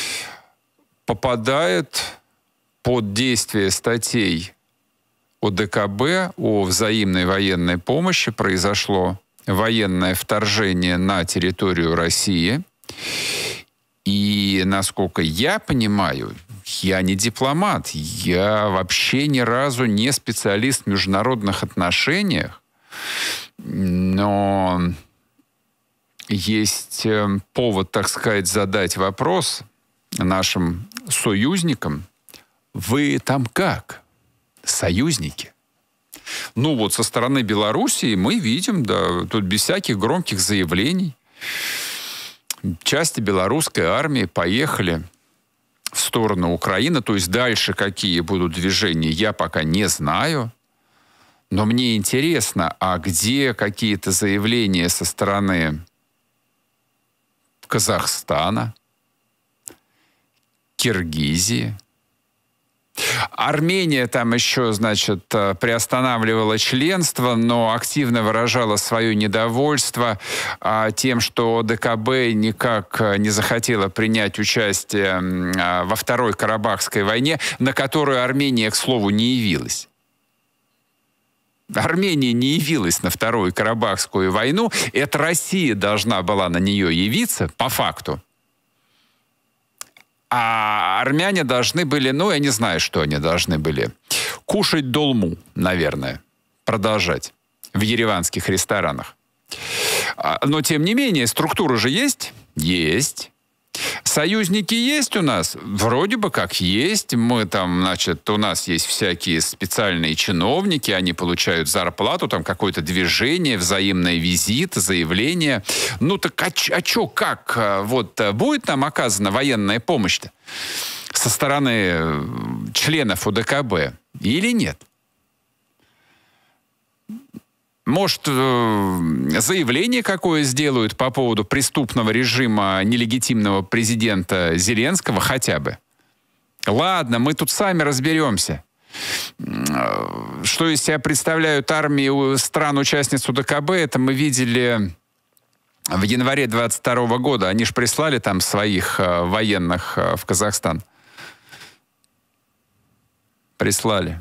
попадает под действие статей о дэ ка бэ, о взаимной военной помощи. Произошло военное вторжение на территорию России. И, насколько я понимаю, я не дипломат, я вообще ни разу не специалист в международных отношениях, но есть повод, так сказать, задать вопрос нашим союзникам. Вы там как? Союзники? Ну вот со стороны Белоруссии мы видим, да, тут без всяких громких заявлений, части белорусской армии поехали в сторону Украины, то есть дальше какие будут движения, я пока не знаю. Но мне интересно, а где какие-то заявления со стороны Казахстана, Киргизии? Армения там еще, значит, приостанавливала членство, но активно выражала свое недовольство а, тем, что о дэ ка бэ никак не захотела принять участие а, во Второй Карабахской войне, на которую Армения, к слову, не явилась. Армения не явилась на Вторую Карабахскую войну. Это Россия должна была на нее явиться, по факту. А армяне должны были, ну, я не знаю, что они должны были, кушать долму, наверное, продолжать в ереванских ресторанах. Но, тем не менее, структура же есть? Есть. Союзники есть у нас? Вроде бы как есть. Мы там, значит, у нас есть всякие специальные чиновники, они получают зарплату, там какое-то движение, взаимные визиты, заявления. Ну так а, а чё, как? Вот будет нам оказана военная помощь-то со стороны членов о дэ ка бэ или нет? Может, заявление какое сделают по поводу преступного режима нелегитимного президента Зеленского хотя бы? Ладно, мы тут сами разберемся. Что из себя представляют армии стран-участниц о дэ ка бэ, это мы видели в январе двадцать второго года. Они же прислали там своих военных в Казахстан. Прислали.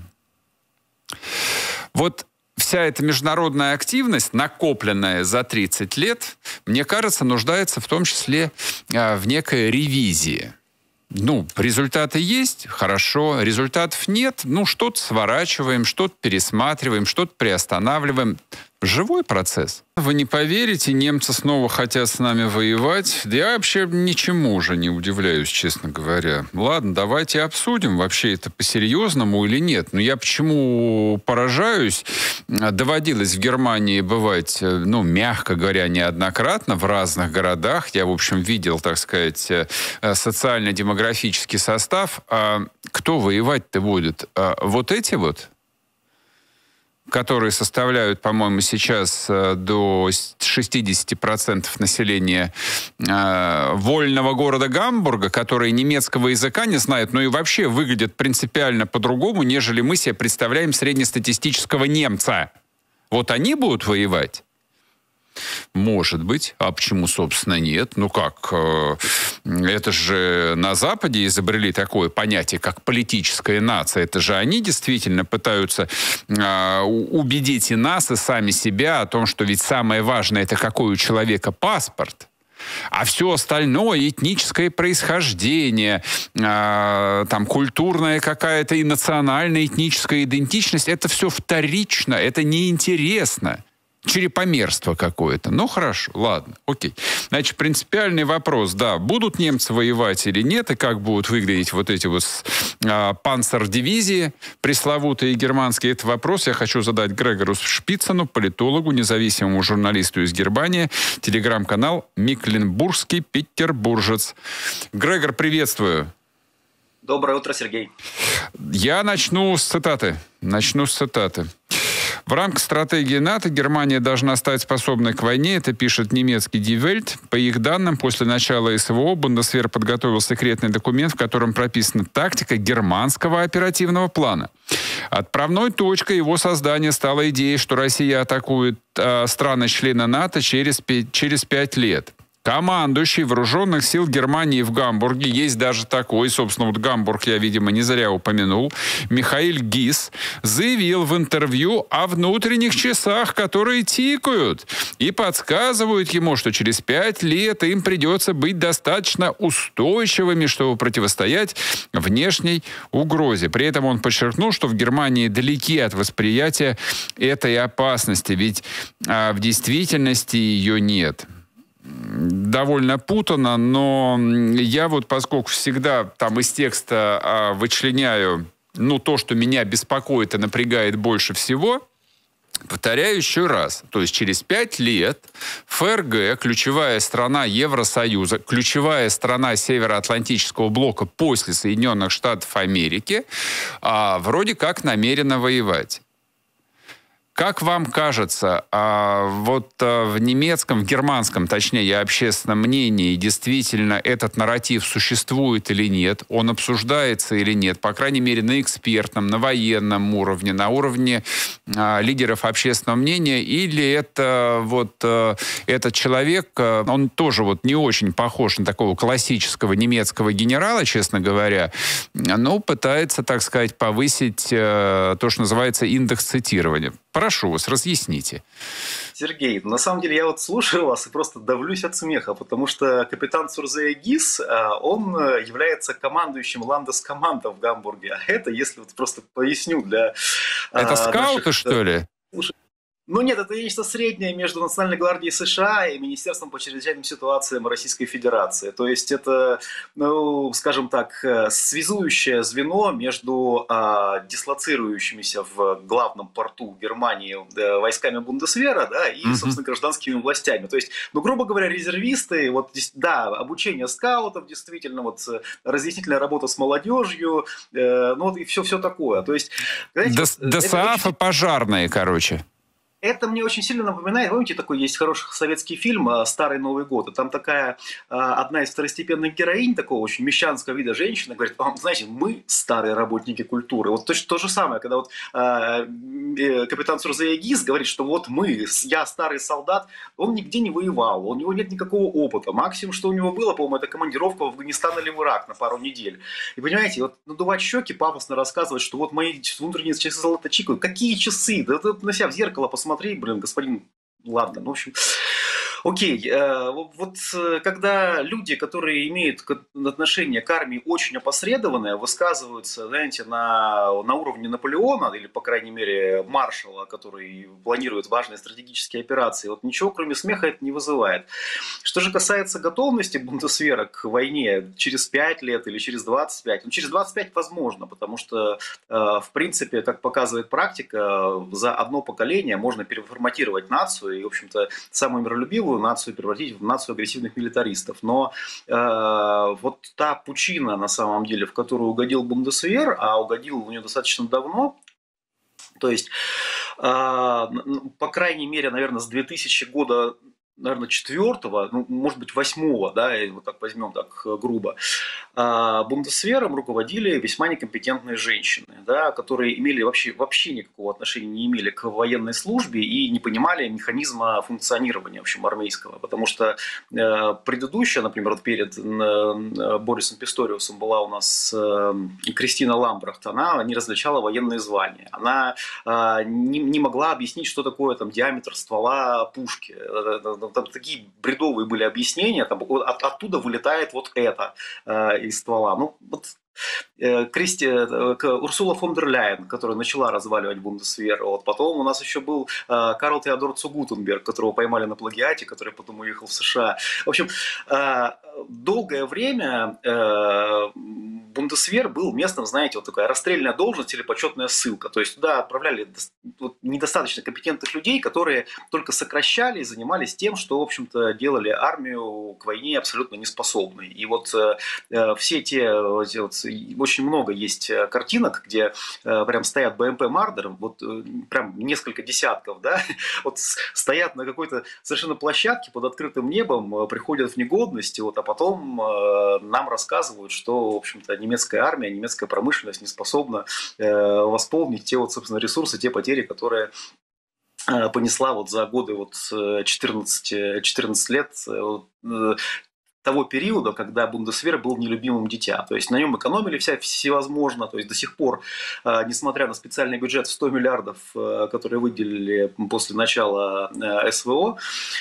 Вот вся эта международная активность, накопленная за тридцать лет, мне кажется, нуждается в том числе э, в некой ревизии. Ну, результаты есть, хорошо, результатов нет, ну, что-то сворачиваем, что-то пересматриваем, что-то приостанавливаем. Живой процесс. Вы не поверите, немцы снова хотят с нами воевать. Да я вообще ничему уже не удивляюсь, честно говоря. Ладно, давайте обсудим, вообще это по-серьезному или нет. Но я почему поражаюсь? Доводилось в Германии бывать, ну, мягко говоря, неоднократно в разных городах. Я, в общем, видел, так сказать, социально-демографический состав. А кто воевать-то будет? А вот эти вот, которые составляют, по-моему, сейчас до шестидесяти процентов населения э, вольного города Гамбурга, которые немецкого языка не знают, но и вообще выглядят принципиально по-другому, нежели мы себе представляем среднестатистического немца. Вот они будут воевать? Может быть. А почему, собственно, нет? Ну как? Это же на Западе изобрели такое понятие, как политическая нация. Это же они действительно пытаются э, убедить и нас, и сами себя о том, что ведь самое важное — это какой у человека паспорт. А все остальное, этническое происхождение, э, там, культурная какая-то и национальная этническая идентичность, это все вторично, это неинтересно. Черепомерство какое-то. Ну, хорошо, ладно, окей. Значит, принципиальный вопрос, да, будут немцы воевать или нет, и как будут выглядеть вот эти вот а, панцердивизии пресловутые германские, это вопрос я хочу задать Грегору Шпицену, политологу, независимому журналисту из Германии, телеграм-канал «Мекленбургский петербуржец». Грегор, приветствую. Доброе утро, Сергей. Я начну с цитаты. Начну с цитаты. В рамках стратегии НАТО Германия должна стать способной к войне, это пишет немецкий Die Welt. По их данным, после начала СВО Бундесвер подготовил секретный документ, в котором прописана тактика германского оперативного плана. Отправной точкой его создания стала идея, что Россия атакует э, страны-члены НАТО через, через пять лет. Командующий вооруженных сил Германии в Гамбурге, есть даже такой, собственно, вот Гамбург я, видимо, не зря упомянул, Михаил Гис, заявил в интервью о внутренних часах, которые тикают, и подсказывают ему, что через пять лет им придется быть достаточно устойчивыми, чтобы противостоять внешней угрозе. При этом он подчеркнул, что в Германии далеки от восприятия этой опасности, ведь а, в действительности ее нет. Довольно путано, но я вот, поскольку всегда там из текста а, вычленяю, ну, то, что меня беспокоит и напрягает больше всего, повторяю еще раз. То есть через пять лет ФРГ, ключевая страна Евросоюза, ключевая страна Североатлантического блока после Соединенных Штатов Америки, а, вроде как намерена воевать. Как вам кажется, вот в немецком, в германском, точнее, общественном мнении действительно этот нарратив существует или нет? Он обсуждается или нет? По крайней мере, на экспертном, на военном уровне, на уровне лидеров общественного мнения? Или это вот этот человек, он тоже вот не очень похож на такого классического немецкого генерала, честно говоря, но пытается, так сказать, повысить то, что называется индекс цитирования? Прошу вас, разъясните. Сергей, на самом деле я вот слушаю вас и просто давлюсь от смеха, потому что капитан Цурзея Гис, он является командующим ландескомандом в Гамбурге. А это, если вот просто поясню для... Это скауты, наших... что ли? Ну нет, это нечто среднее между Национальной гвардией США и Министерством по чрезвычайным ситуациям Российской Федерации. То есть это, ну, скажем так, связующее звено между а, дислоцирующимися в главном порту Германии да, войсками Бундесвера, да, и, mm-hmm. собственно, гражданскими властями. То есть, ну, грубо говоря, резервисты, вот, да, обучение скаутов, действительно, вот, разъяснительная работа с молодежью, э, ну, вот, и все, все такое. То есть, ДСАФ и пожарные, короче. Это мне очень сильно напоминает, помните, такой есть хороший советский фильм «Старый Новый год», и там такая одна из второстепенных героинь, такого очень мещанского вида женщина, говорит: знаете, мы старые работники культуры. Вот точно то же самое, когда вот э, капитан Цурзея Гис говорит, что вот мы, я старый солдат, он нигде не воевал, у него нет никакого опыта. Максимум, что у него было, по-моему, это командировка в Афганистан или в Ирак на пару недель. И понимаете, вот надувать щеки, пафосно рассказывать, что вот мои внутренние часы золото чикают. Какие часы? Да ты на себя в зеркало посмотри. Смотри, блин, господин, ладно, ну, в общем, окей, вот когда люди, которые имеют отношение к армии очень опосредованное, высказываются, знаете, на, на уровне Наполеона, или, по крайней мере, маршала, который планирует важные стратегические операции, вот ничего, кроме смеха, это не вызывает. Что же касается готовности Бундесвера к войне через пять лет или через двадцать пять, ну, через двадцать пять возможно, потому что, в принципе, как показывает практика, за одно поколение можно переформатировать нацию и, в общем-то, самую миролюбивую нацию превратить в нацию агрессивных милитаристов. Но э, вот та пучина, на самом деле, в которую угодил Бундесвер, а угодил в нее достаточно давно, то есть, э, по крайней мере, наверное, с двухтысячного года наверное, четвертого, ну, может быть, восьмого, да, и вот так возьмем так грубо, Бундесвером руководили весьма некомпетентные женщины, да, которые имели вообще, вообще никакого отношения не имели к военной службе и не понимали механизма функционирования, в общем, армейского, потому что э, предыдущая, например, вот перед э, Борисом Писториусом была у нас э, Кристина Ламбрахт, она не различала военные звания, она э, не, не могла объяснить, что такое там диаметр ствола пушки, там такие бредовые были объяснения, там, от, оттуда вылетает вот это э, из ствола. Ну, вот Кристи, Урсула фон дер Ляйен, которая начала разваливать Бундесвер. Вот. Потом у нас еще был э, Карл Теодор Цугутенберг, которого поймали на плагиате, который потом уехал в США. В общем, э, долгое время э, Бундесвер был местом, знаете, вот такая расстрельная должность или почетная ссылка. То есть туда отправляли вот, недостаточно компетентных людей, которые только сокращали и занимались тем, что, в общем-то, делали армию к войне абсолютно неспособной. И вот э, все те... Вот, очень много есть картинок, где э, прям стоят БМП Мардер, вот э, прям несколько десятков, да, вот стоят на какой-то совершенно площадке под открытым небом, э, приходят в негодность, вот, а потом э, нам рассказывают, что, в общем-то, немецкая армия, немецкая промышленность не способна э, восполнить те, вот, собственно, ресурсы, те потери, которые э, понесла вот за годы вот четырнадцать, четырнадцать лет э, того периода, когда Бундесвер был нелюбимым дитя. То есть на нем экономили вся, всевозможно. То есть до сих пор, э, несмотря на специальный бюджет в сто миллиардов, э, который выделили после начала э, СВО,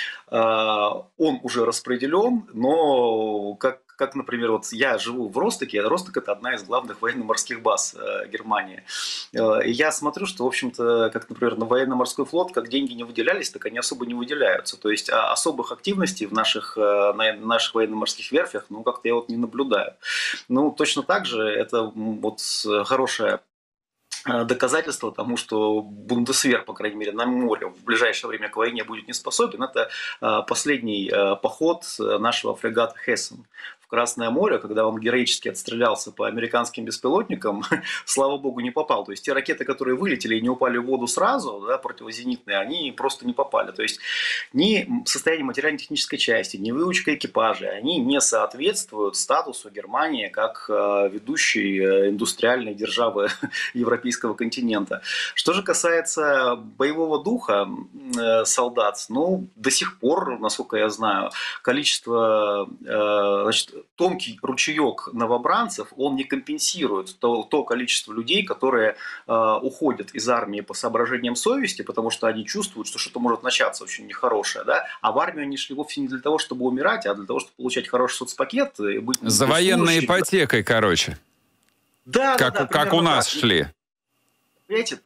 э, он уже распределен, но как Как, например, вот я живу в Ростоке, Росток – это одна из главных военно-морских баз э, Германии. Э, и я смотрю, что, в общем-то, как, например, на военно-морской флот, как деньги не выделялись, так они особо не выделяются. То есть а особых активностей в наших, э, на наших военно-морских верфях, ну, как-то я вот не наблюдаю. Ну, точно так же это вот хорошая доказательство тому, что Бундесвер, по крайней мере, на море в ближайшее время к войне будет не способен, это последний поход нашего фрегата «Хессен» в Красное море, когда он героически отстрелялся по американским беспилотникам, слава богу, не попал. То есть те ракеты, которые вылетели и не упали в воду сразу, да, противозенитные, они просто не попали. То есть ни состояние материально-технической части, ни выучка экипажа, они не соответствуют статусу Германии как ведущей индустриальной державы европейского континента. Что же касается боевого духа солдат, ну, до сих пор, насколько я знаю, количество, значит, тонкий ручеек новобранцев, он не компенсирует то, то количество людей, которые э, уходят из армии по соображениям совести, потому что они чувствуют, что что-то может начаться очень нехорошее, да? А в армию они шли вовсе не для того, чтобы умирать, а для того, чтобы получать хороший соцпакет и быть... За военной ипотекой, короче. Да, как, да, да, как у нас так. шли. Понимаете,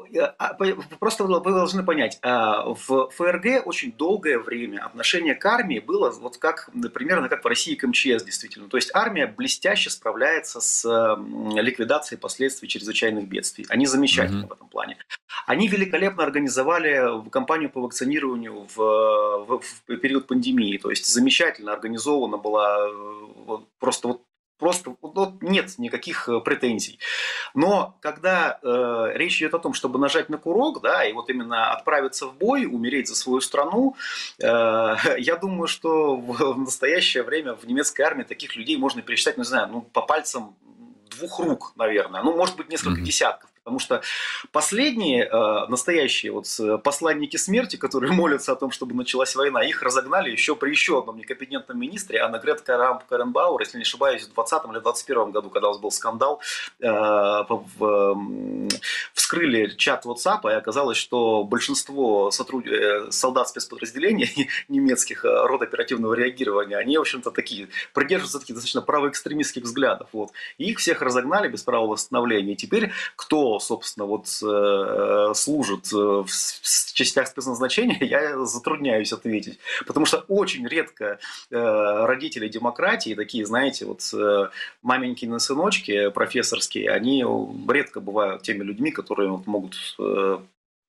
просто вы должны понять, в ФРГ очень долгое время отношение к армии было вот как, примерно как в России к МЧС, действительно. То есть армия блестяще справляется с ликвидацией последствий чрезвычайных бедствий. Они замечательны mm-hmm. в этом плане. Они великолепно организовали кампанию по вакцинированию в, в, в период пандемии. То есть замечательно организована была просто вот Просто вот, нет никаких претензий. Но когда э, речь идет о том, чтобы нажать на курок, да, и вот именно отправиться в бой, умереть за свою страну, э, я думаю, что в, в настоящее время в немецкой армии таких людей можно пересчитать, не знаю, ну, по пальцам двух рук, наверное. Ну, может быть, несколько mm-hmm. десятков. Потому что последние э, настоящие вот, посланники смерти, которые молятся о том, чтобы началась война, их разогнали еще при еще одном некомпетентном министре, Аннегрет Каренбауэр, если не ошибаюсь, в двадцатом или двадцать первом году, когда у нас был скандал, э, в, в, вскрыли чат WhatsApp, и оказалось, что большинство сотруд... солдат спецподразделений немецких рот оперативного реагирования, они, в общем-то, такие, придерживаются таких достаточно правоэкстремистских взглядов. Вот. И их всех разогнали без права восстановления. И теперь кто собственно, вот э, служит в, в частях спецназначения, я затрудняюсь ответить. Потому что очень редко э, родители демократии, такие, знаете, вот э, маменькины сыночки профессорские, они редко бывают теми людьми, которые вот, могут э,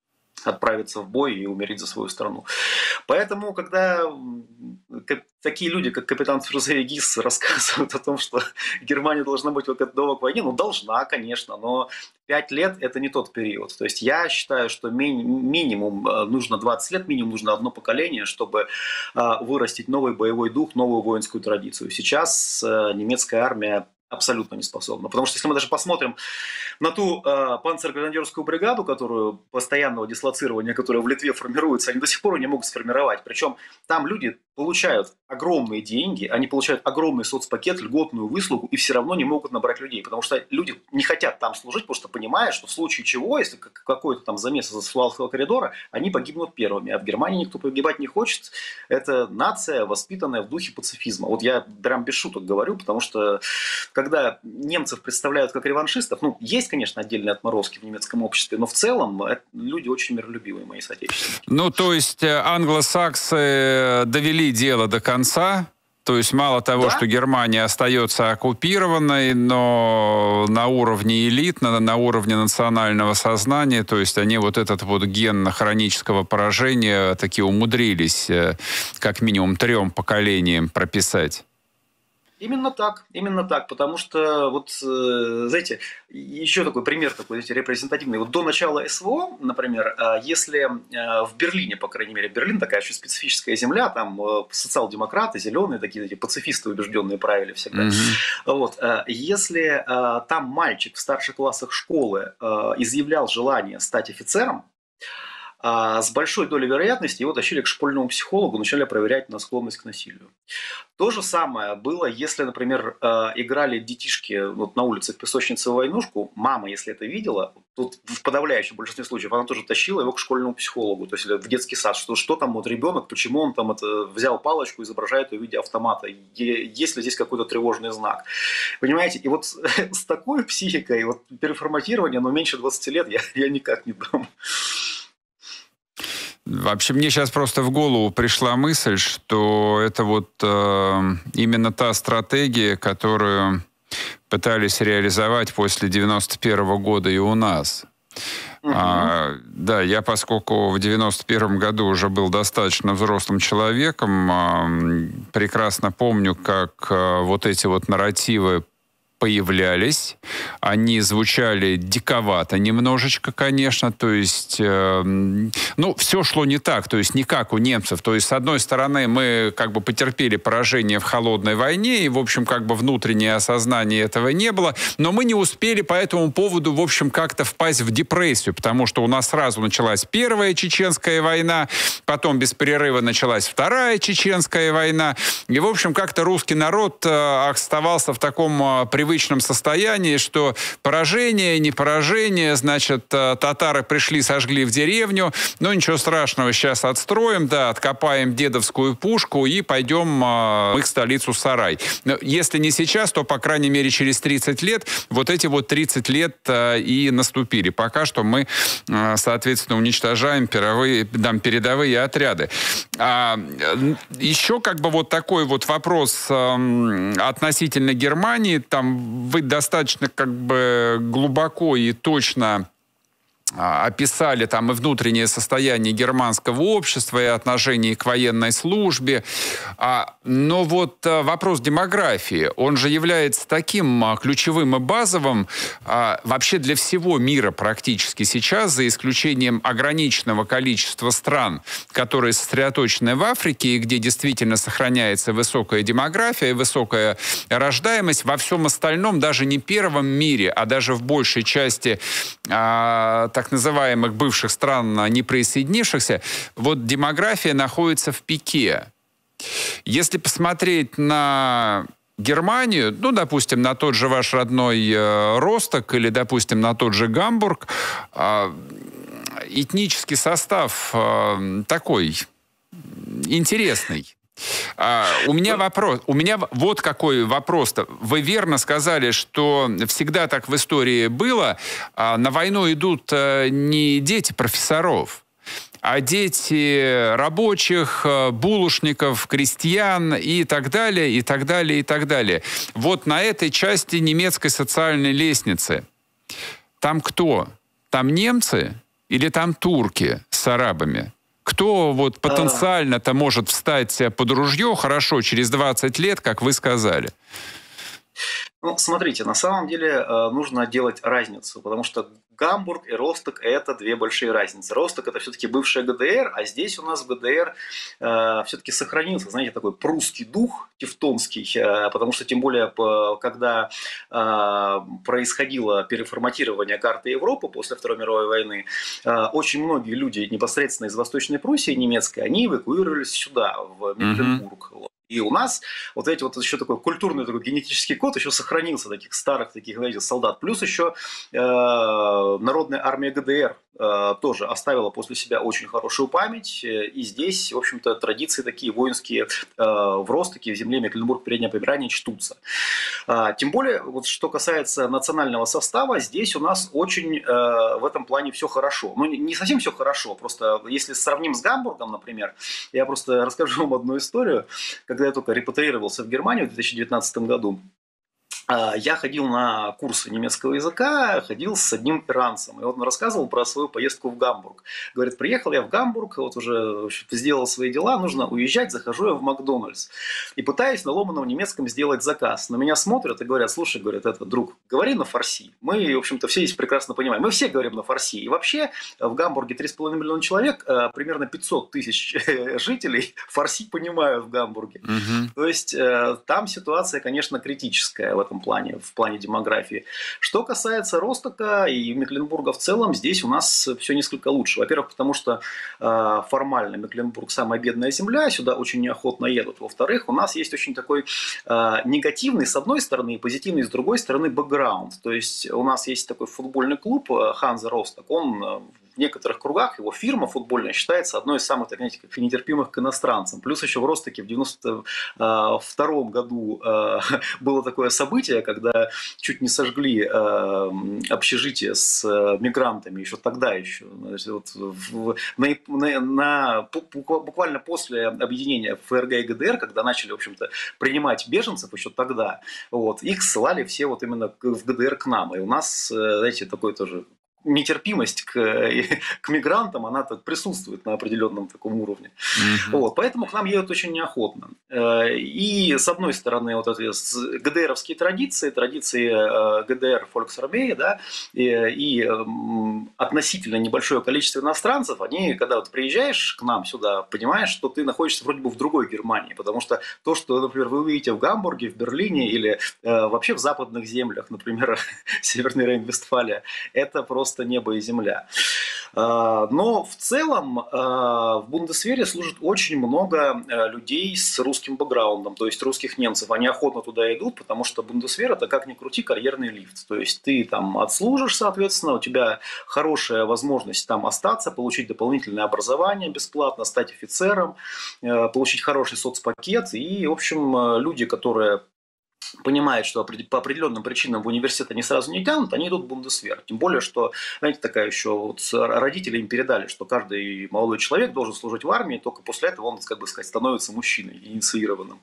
отправиться в бой и умереть за свою страну. Поэтому, когда такие люди, как капитан Фируза Гис, рассказывают о том, что Германия должна быть готова к войне, ну, должна, конечно, но пять лет – это не тот период. То есть я считаю, что ми- минимум нужно двадцать лет, минимум нужно одно поколение, чтобы вырастить новый боевой дух, новую воинскую традицию. Сейчас немецкая армия абсолютно не способна. Потому что если мы даже посмотрим на ту э, панцергренадерскую бригаду, которую постоянного дислоцирования, которая в Литве формируется, они до сих пор не могут сформировать. Причем там люди получают огромные деньги, они получают огромный соцпакет, льготную выслугу и все равно не могут набрать людей. Потому что люди не хотят там служить, потому что понимают, что в случае чего, если какой-то там замес из Суалского коридора, они погибнут первыми. А в Германии никто погибать не хочет. Это нация, воспитанная в духе пацифизма. Вот я прям без шуток говорю, потому что когда немцев представляют как реваншистов, ну, есть, конечно, отдельные отморозки в немецком обществе, но в целом это люди очень миролюбивые, мои соотечественники. Ну, то есть англосаксы довели дело до конца, то есть мало того, да? что Германия остается оккупированной, но на уровне элит, на, на уровне национального сознания, то есть они вот этот вот ген хронического поражения таки умудрились как минимум трем поколениям прописать. Именно так, именно так, потому что, вот, знаете, еще такой пример такой, знаете, репрезентативный. Вот до начала СВО, например, если в Берлине, по крайней мере, Берлин такая очень специфическая земля, там социал-демократы, зеленые, такие, такие пацифисты убежденные правили всегда. Mm-hmm. Вот, если там мальчик в старших классах школы изъявлял желание стать офицером, с большой долей вероятности его тащили к школьному психологу, начали проверять на склонность к насилию. То же самое было, если, например, играли детишки вот на улице в песочнице в войнушку, мама, если это видела, тут в подавляющем большинстве случаев она тоже тащила его к школьному психологу, то есть в детский сад, что, что там вот ребенок, почему он там это, взял палочку, изображает ее в виде автомата, есть ли здесь какой-то тревожный знак. Понимаете, и вот с такой психикой, вот переформатирование, но меньше двадцати лет я, я никак не дам. Вообще, мне сейчас просто в голову пришла мысль, что это вот э, именно та стратегия, которую пытались реализовать после девяносто первого года и у нас. Uh-huh. А, да, я, поскольку в девяносто первом году уже был достаточно взрослым человеком, а, прекрасно помню, как а, вот эти вот нарративы появлялись, они звучали диковато немножечко, конечно, то есть, э, ну, все шло не так, то есть не как у немцев, то есть, с одной стороны, мы как бы потерпели поражение в холодной войне, и, в общем, как бы внутреннее осознание этого не было, но мы не успели по этому поводу, в общем, как-то впасть в депрессию, потому что у нас сразу началась Первая Чеченская война, потом без перерыва началась Вторая Чеченская война, и, в общем, как-то русский народ э, оставался в таком э, привычном состоянии, что поражение, не поражение, значит, татары пришли, сожгли в деревню, но ничего страшного, сейчас отстроим, да, откопаем дедовскую пушку и пойдем в их столицу Сарай. Но если не сейчас, то, по крайней мере, через тридцать лет, вот эти вот тридцать лет и наступили. Пока что мы, соответственно, уничтожаем перовые, там, передовые отряды. А, еще как бы вот такой вот вопрос относительно Германии, там вы достаточно как бы глубоко и точно описали там и внутреннее состояние германского общества, и отношение к военной службе. Но вот вопрос демографии, он же является таким ключевым и базовым вообще для всего мира практически сейчас, за исключением ограниченного количества стран, которые сосредоточены в Африке, и где действительно сохраняется высокая демография, высокая рождаемость. Во всем остальном, даже не первом мире, а даже в большей части так называемых бывших стран, не присоединившихся, вот демография находится в пике. Если посмотреть на Германию, ну, допустим, на тот же ваш родной э, Росток или, допустим, на тот же Гамбург, э, этнический состав э, такой интересный. А, у меня вопрос, у меня вот какой вопрос-то. Вы верно сказали, что всегда так в истории было. А на войну идут а, не дети профессоров, а дети рабочих, булочников, крестьян и так далее, и так далее, и так далее. Вот на этой части немецкой социальной лестницы. Там кто? Там немцы или там турки с с арабами? Кто вот потенциально-то может встать под ружье хорошо через двадцать лет, как вы сказали? Ну, смотрите, на самом деле нужно делать разницу, потому что Гамбург и Росток – это две большие разницы. Росток – это все-таки бывшая ГДР, а здесь у нас в ГДР э, все-таки сохранился, знаете, такой прусский дух, тевтонский, э, потому что тем более, по, когда э, происходило переформатирование карты Европы после Второй мировой войны, э, очень многие люди непосредственно из Восточной Пруссии немецкой, они эвакуировались сюда, в Мекленбург. Mm-hmm. И у нас вот эти вот еще такой культурный такой генетический код еще сохранился, таких старых таких, знаете, солдат. Плюс еще э, Народная армия ГДР э, тоже оставила после себя очень хорошую память. И здесь, в общем-то, традиции такие воинские э, в Ростоке, в земле Мекленбург, Переднее Померание чтутся. А, тем более, вот что касается национального состава, здесь у нас очень э, в этом плане все хорошо. Ну, не совсем все хорошо, просто если сравним с Гамбургом, например, я просто расскажу вам одну историю. Когда я только репатриировался в Германию в две тысячи девятнадцатом году, я ходил на курсы немецкого языка, ходил с одним иранцем. И вот он рассказывал про свою поездку в Гамбург. Говорит, приехал я в Гамбург, вот уже сделал свои дела, нужно уезжать, захожу я в Макдональдс. И пытаюсь на ломаном немецком сделать заказ. На меня смотрят и говорят, слушай, говорят, это, друг, говори на фарси. Мы, в общем-то, все здесь прекрасно понимаем. Мы все говорим на фарси. И вообще в Гамбурге три с половиной миллиона человек, примерно пятьсот тысяч жителей фарси понимают в Гамбурге. Угу. То есть там ситуация, конечно, критическая в этом плане, в плане демографии. Что касается Ростока и Мекленбурга в целом, здесь у нас все несколько лучше. Во-первых, потому что э, формально Мекленбург самая бедная земля, сюда очень неохотно едут. Во-вторых, у нас есть очень такой э, негативный с одной стороны и позитивный с другой стороны бэкграунд. То есть у нас есть такой футбольный клуб Ханза Росток, он э, в некоторых кругах, его фирма футбольная считается одной из самых, так, знаете, нетерпимых к иностранцам. Плюс еще в Ростоке в девяносто втором году э, было такое событие, когда чуть не сожгли э, общежитие с э, мигрантами, еще тогда еще. Значит, вот, в, на, на, на, буквально после объединения ФРГ и ГДР, когда начали, в общем-то, принимать беженцев еще тогда, вот, их ссылали все вот именно в ГДР к нам. И у нас, знаете, такой тоже нетерпимость к, к мигрантам, она так присутствует на определенном таком уровне. Mm-hmm. Вот, поэтому к нам едут очень неохотно. И с одной стороны, вот эти ГДРовские традиции, традиции ГДР, Фольксармеи, да, и, и относительно небольшое количество иностранцев, они, когда вот приезжаешь к нам сюда, понимаешь, что ты находишься вроде бы в другой Германии, потому что то, что, например, вы увидите в Гамбурге, в Берлине или вообще в западных землях, например, Северной Рейн-Вестфалия, это просто небо и земля. Но в целом в Бундесвере служит очень много людей с русским бэкграундом, то есть русских немцев. Они охотно туда идут, потому что Бундесвер — это, как ни крути, карьерный лифт. То есть ты там отслужишь, соответственно, у тебя хорошая возможность там остаться, получить дополнительное образование бесплатно, стать офицером, получить хороший соцпакет. И, в общем, люди, которые понимают, что по определенным причинам в университет они сразу не тянут, они идут в Бундесвер. Тем более, что, знаете, такая еще вот родители им передали, что каждый молодой человек должен служить в армии, только после этого он, как бы сказать, становится мужчиной, инициированным.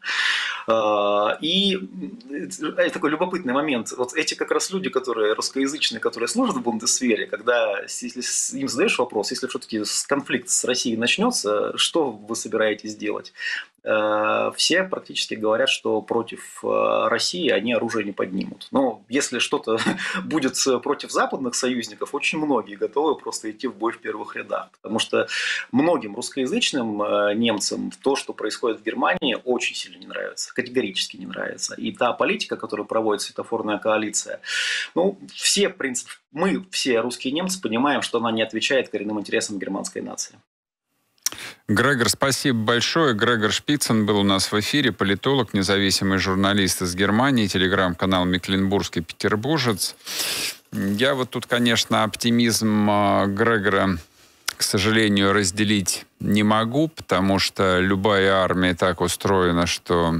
И такой любопытный момент. Вот эти как раз люди, которые русскоязычные, которые служат в Бундесвере, когда если им задаешь вопрос, если все-таки конфликт с Россией начнется, что вы собираетесь делать? Все практически говорят, что против России они оружие не поднимут. Но если что-то будет против западных союзников, очень многие готовы просто идти в бой в первых рядах. Потому что многим русскоязычным немцам то, что происходит в Германии, очень сильно не нравится. Категорически не нравится. И та политика, которую проводит светофорная коалиция, ну, все, в принципе, мы, все русские немцы, понимаем, что она не отвечает коренным интересам германской нации. Грегор, спасибо большое. Грегор Шпицын был у нас в эфире, политолог, независимый журналист из Германии, телеграм-канал «Мекленбургский петербуржец». Я вот тут, конечно, оптимизм Грегора, к сожалению, разделить не могу, потому что любая армия так устроена, что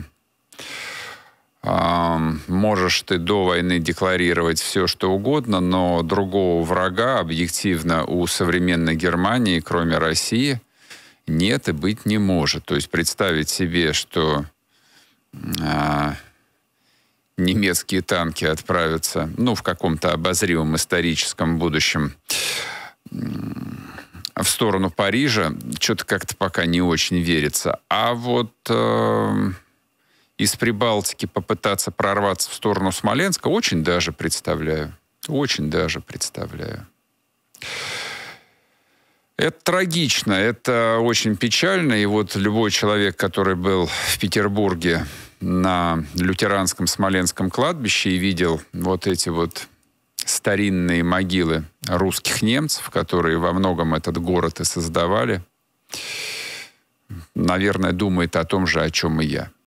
э, можешь ты до войны декларировать все, что угодно, но другого врага объективно у современной Германии, кроме России, нет и быть не может. То есть представить себе, что э, немецкие танки отправятся, ну, в каком-то обозримом историческом будущем э, в сторону сторону Парижа, что-то как-то пока не очень верится. А вот э, из Прибалтики попытаться прорваться в сторону Смоленска очень даже представляю. Очень даже представляю. Это трагично, это очень печально. И вот любой человек, который был в Петербурге на лютеранском Смоленском кладбище и видел вот эти вот старинные могилы русских немцев, которые во многом этот город и создавали, наверное, думает о том же, о чем и я.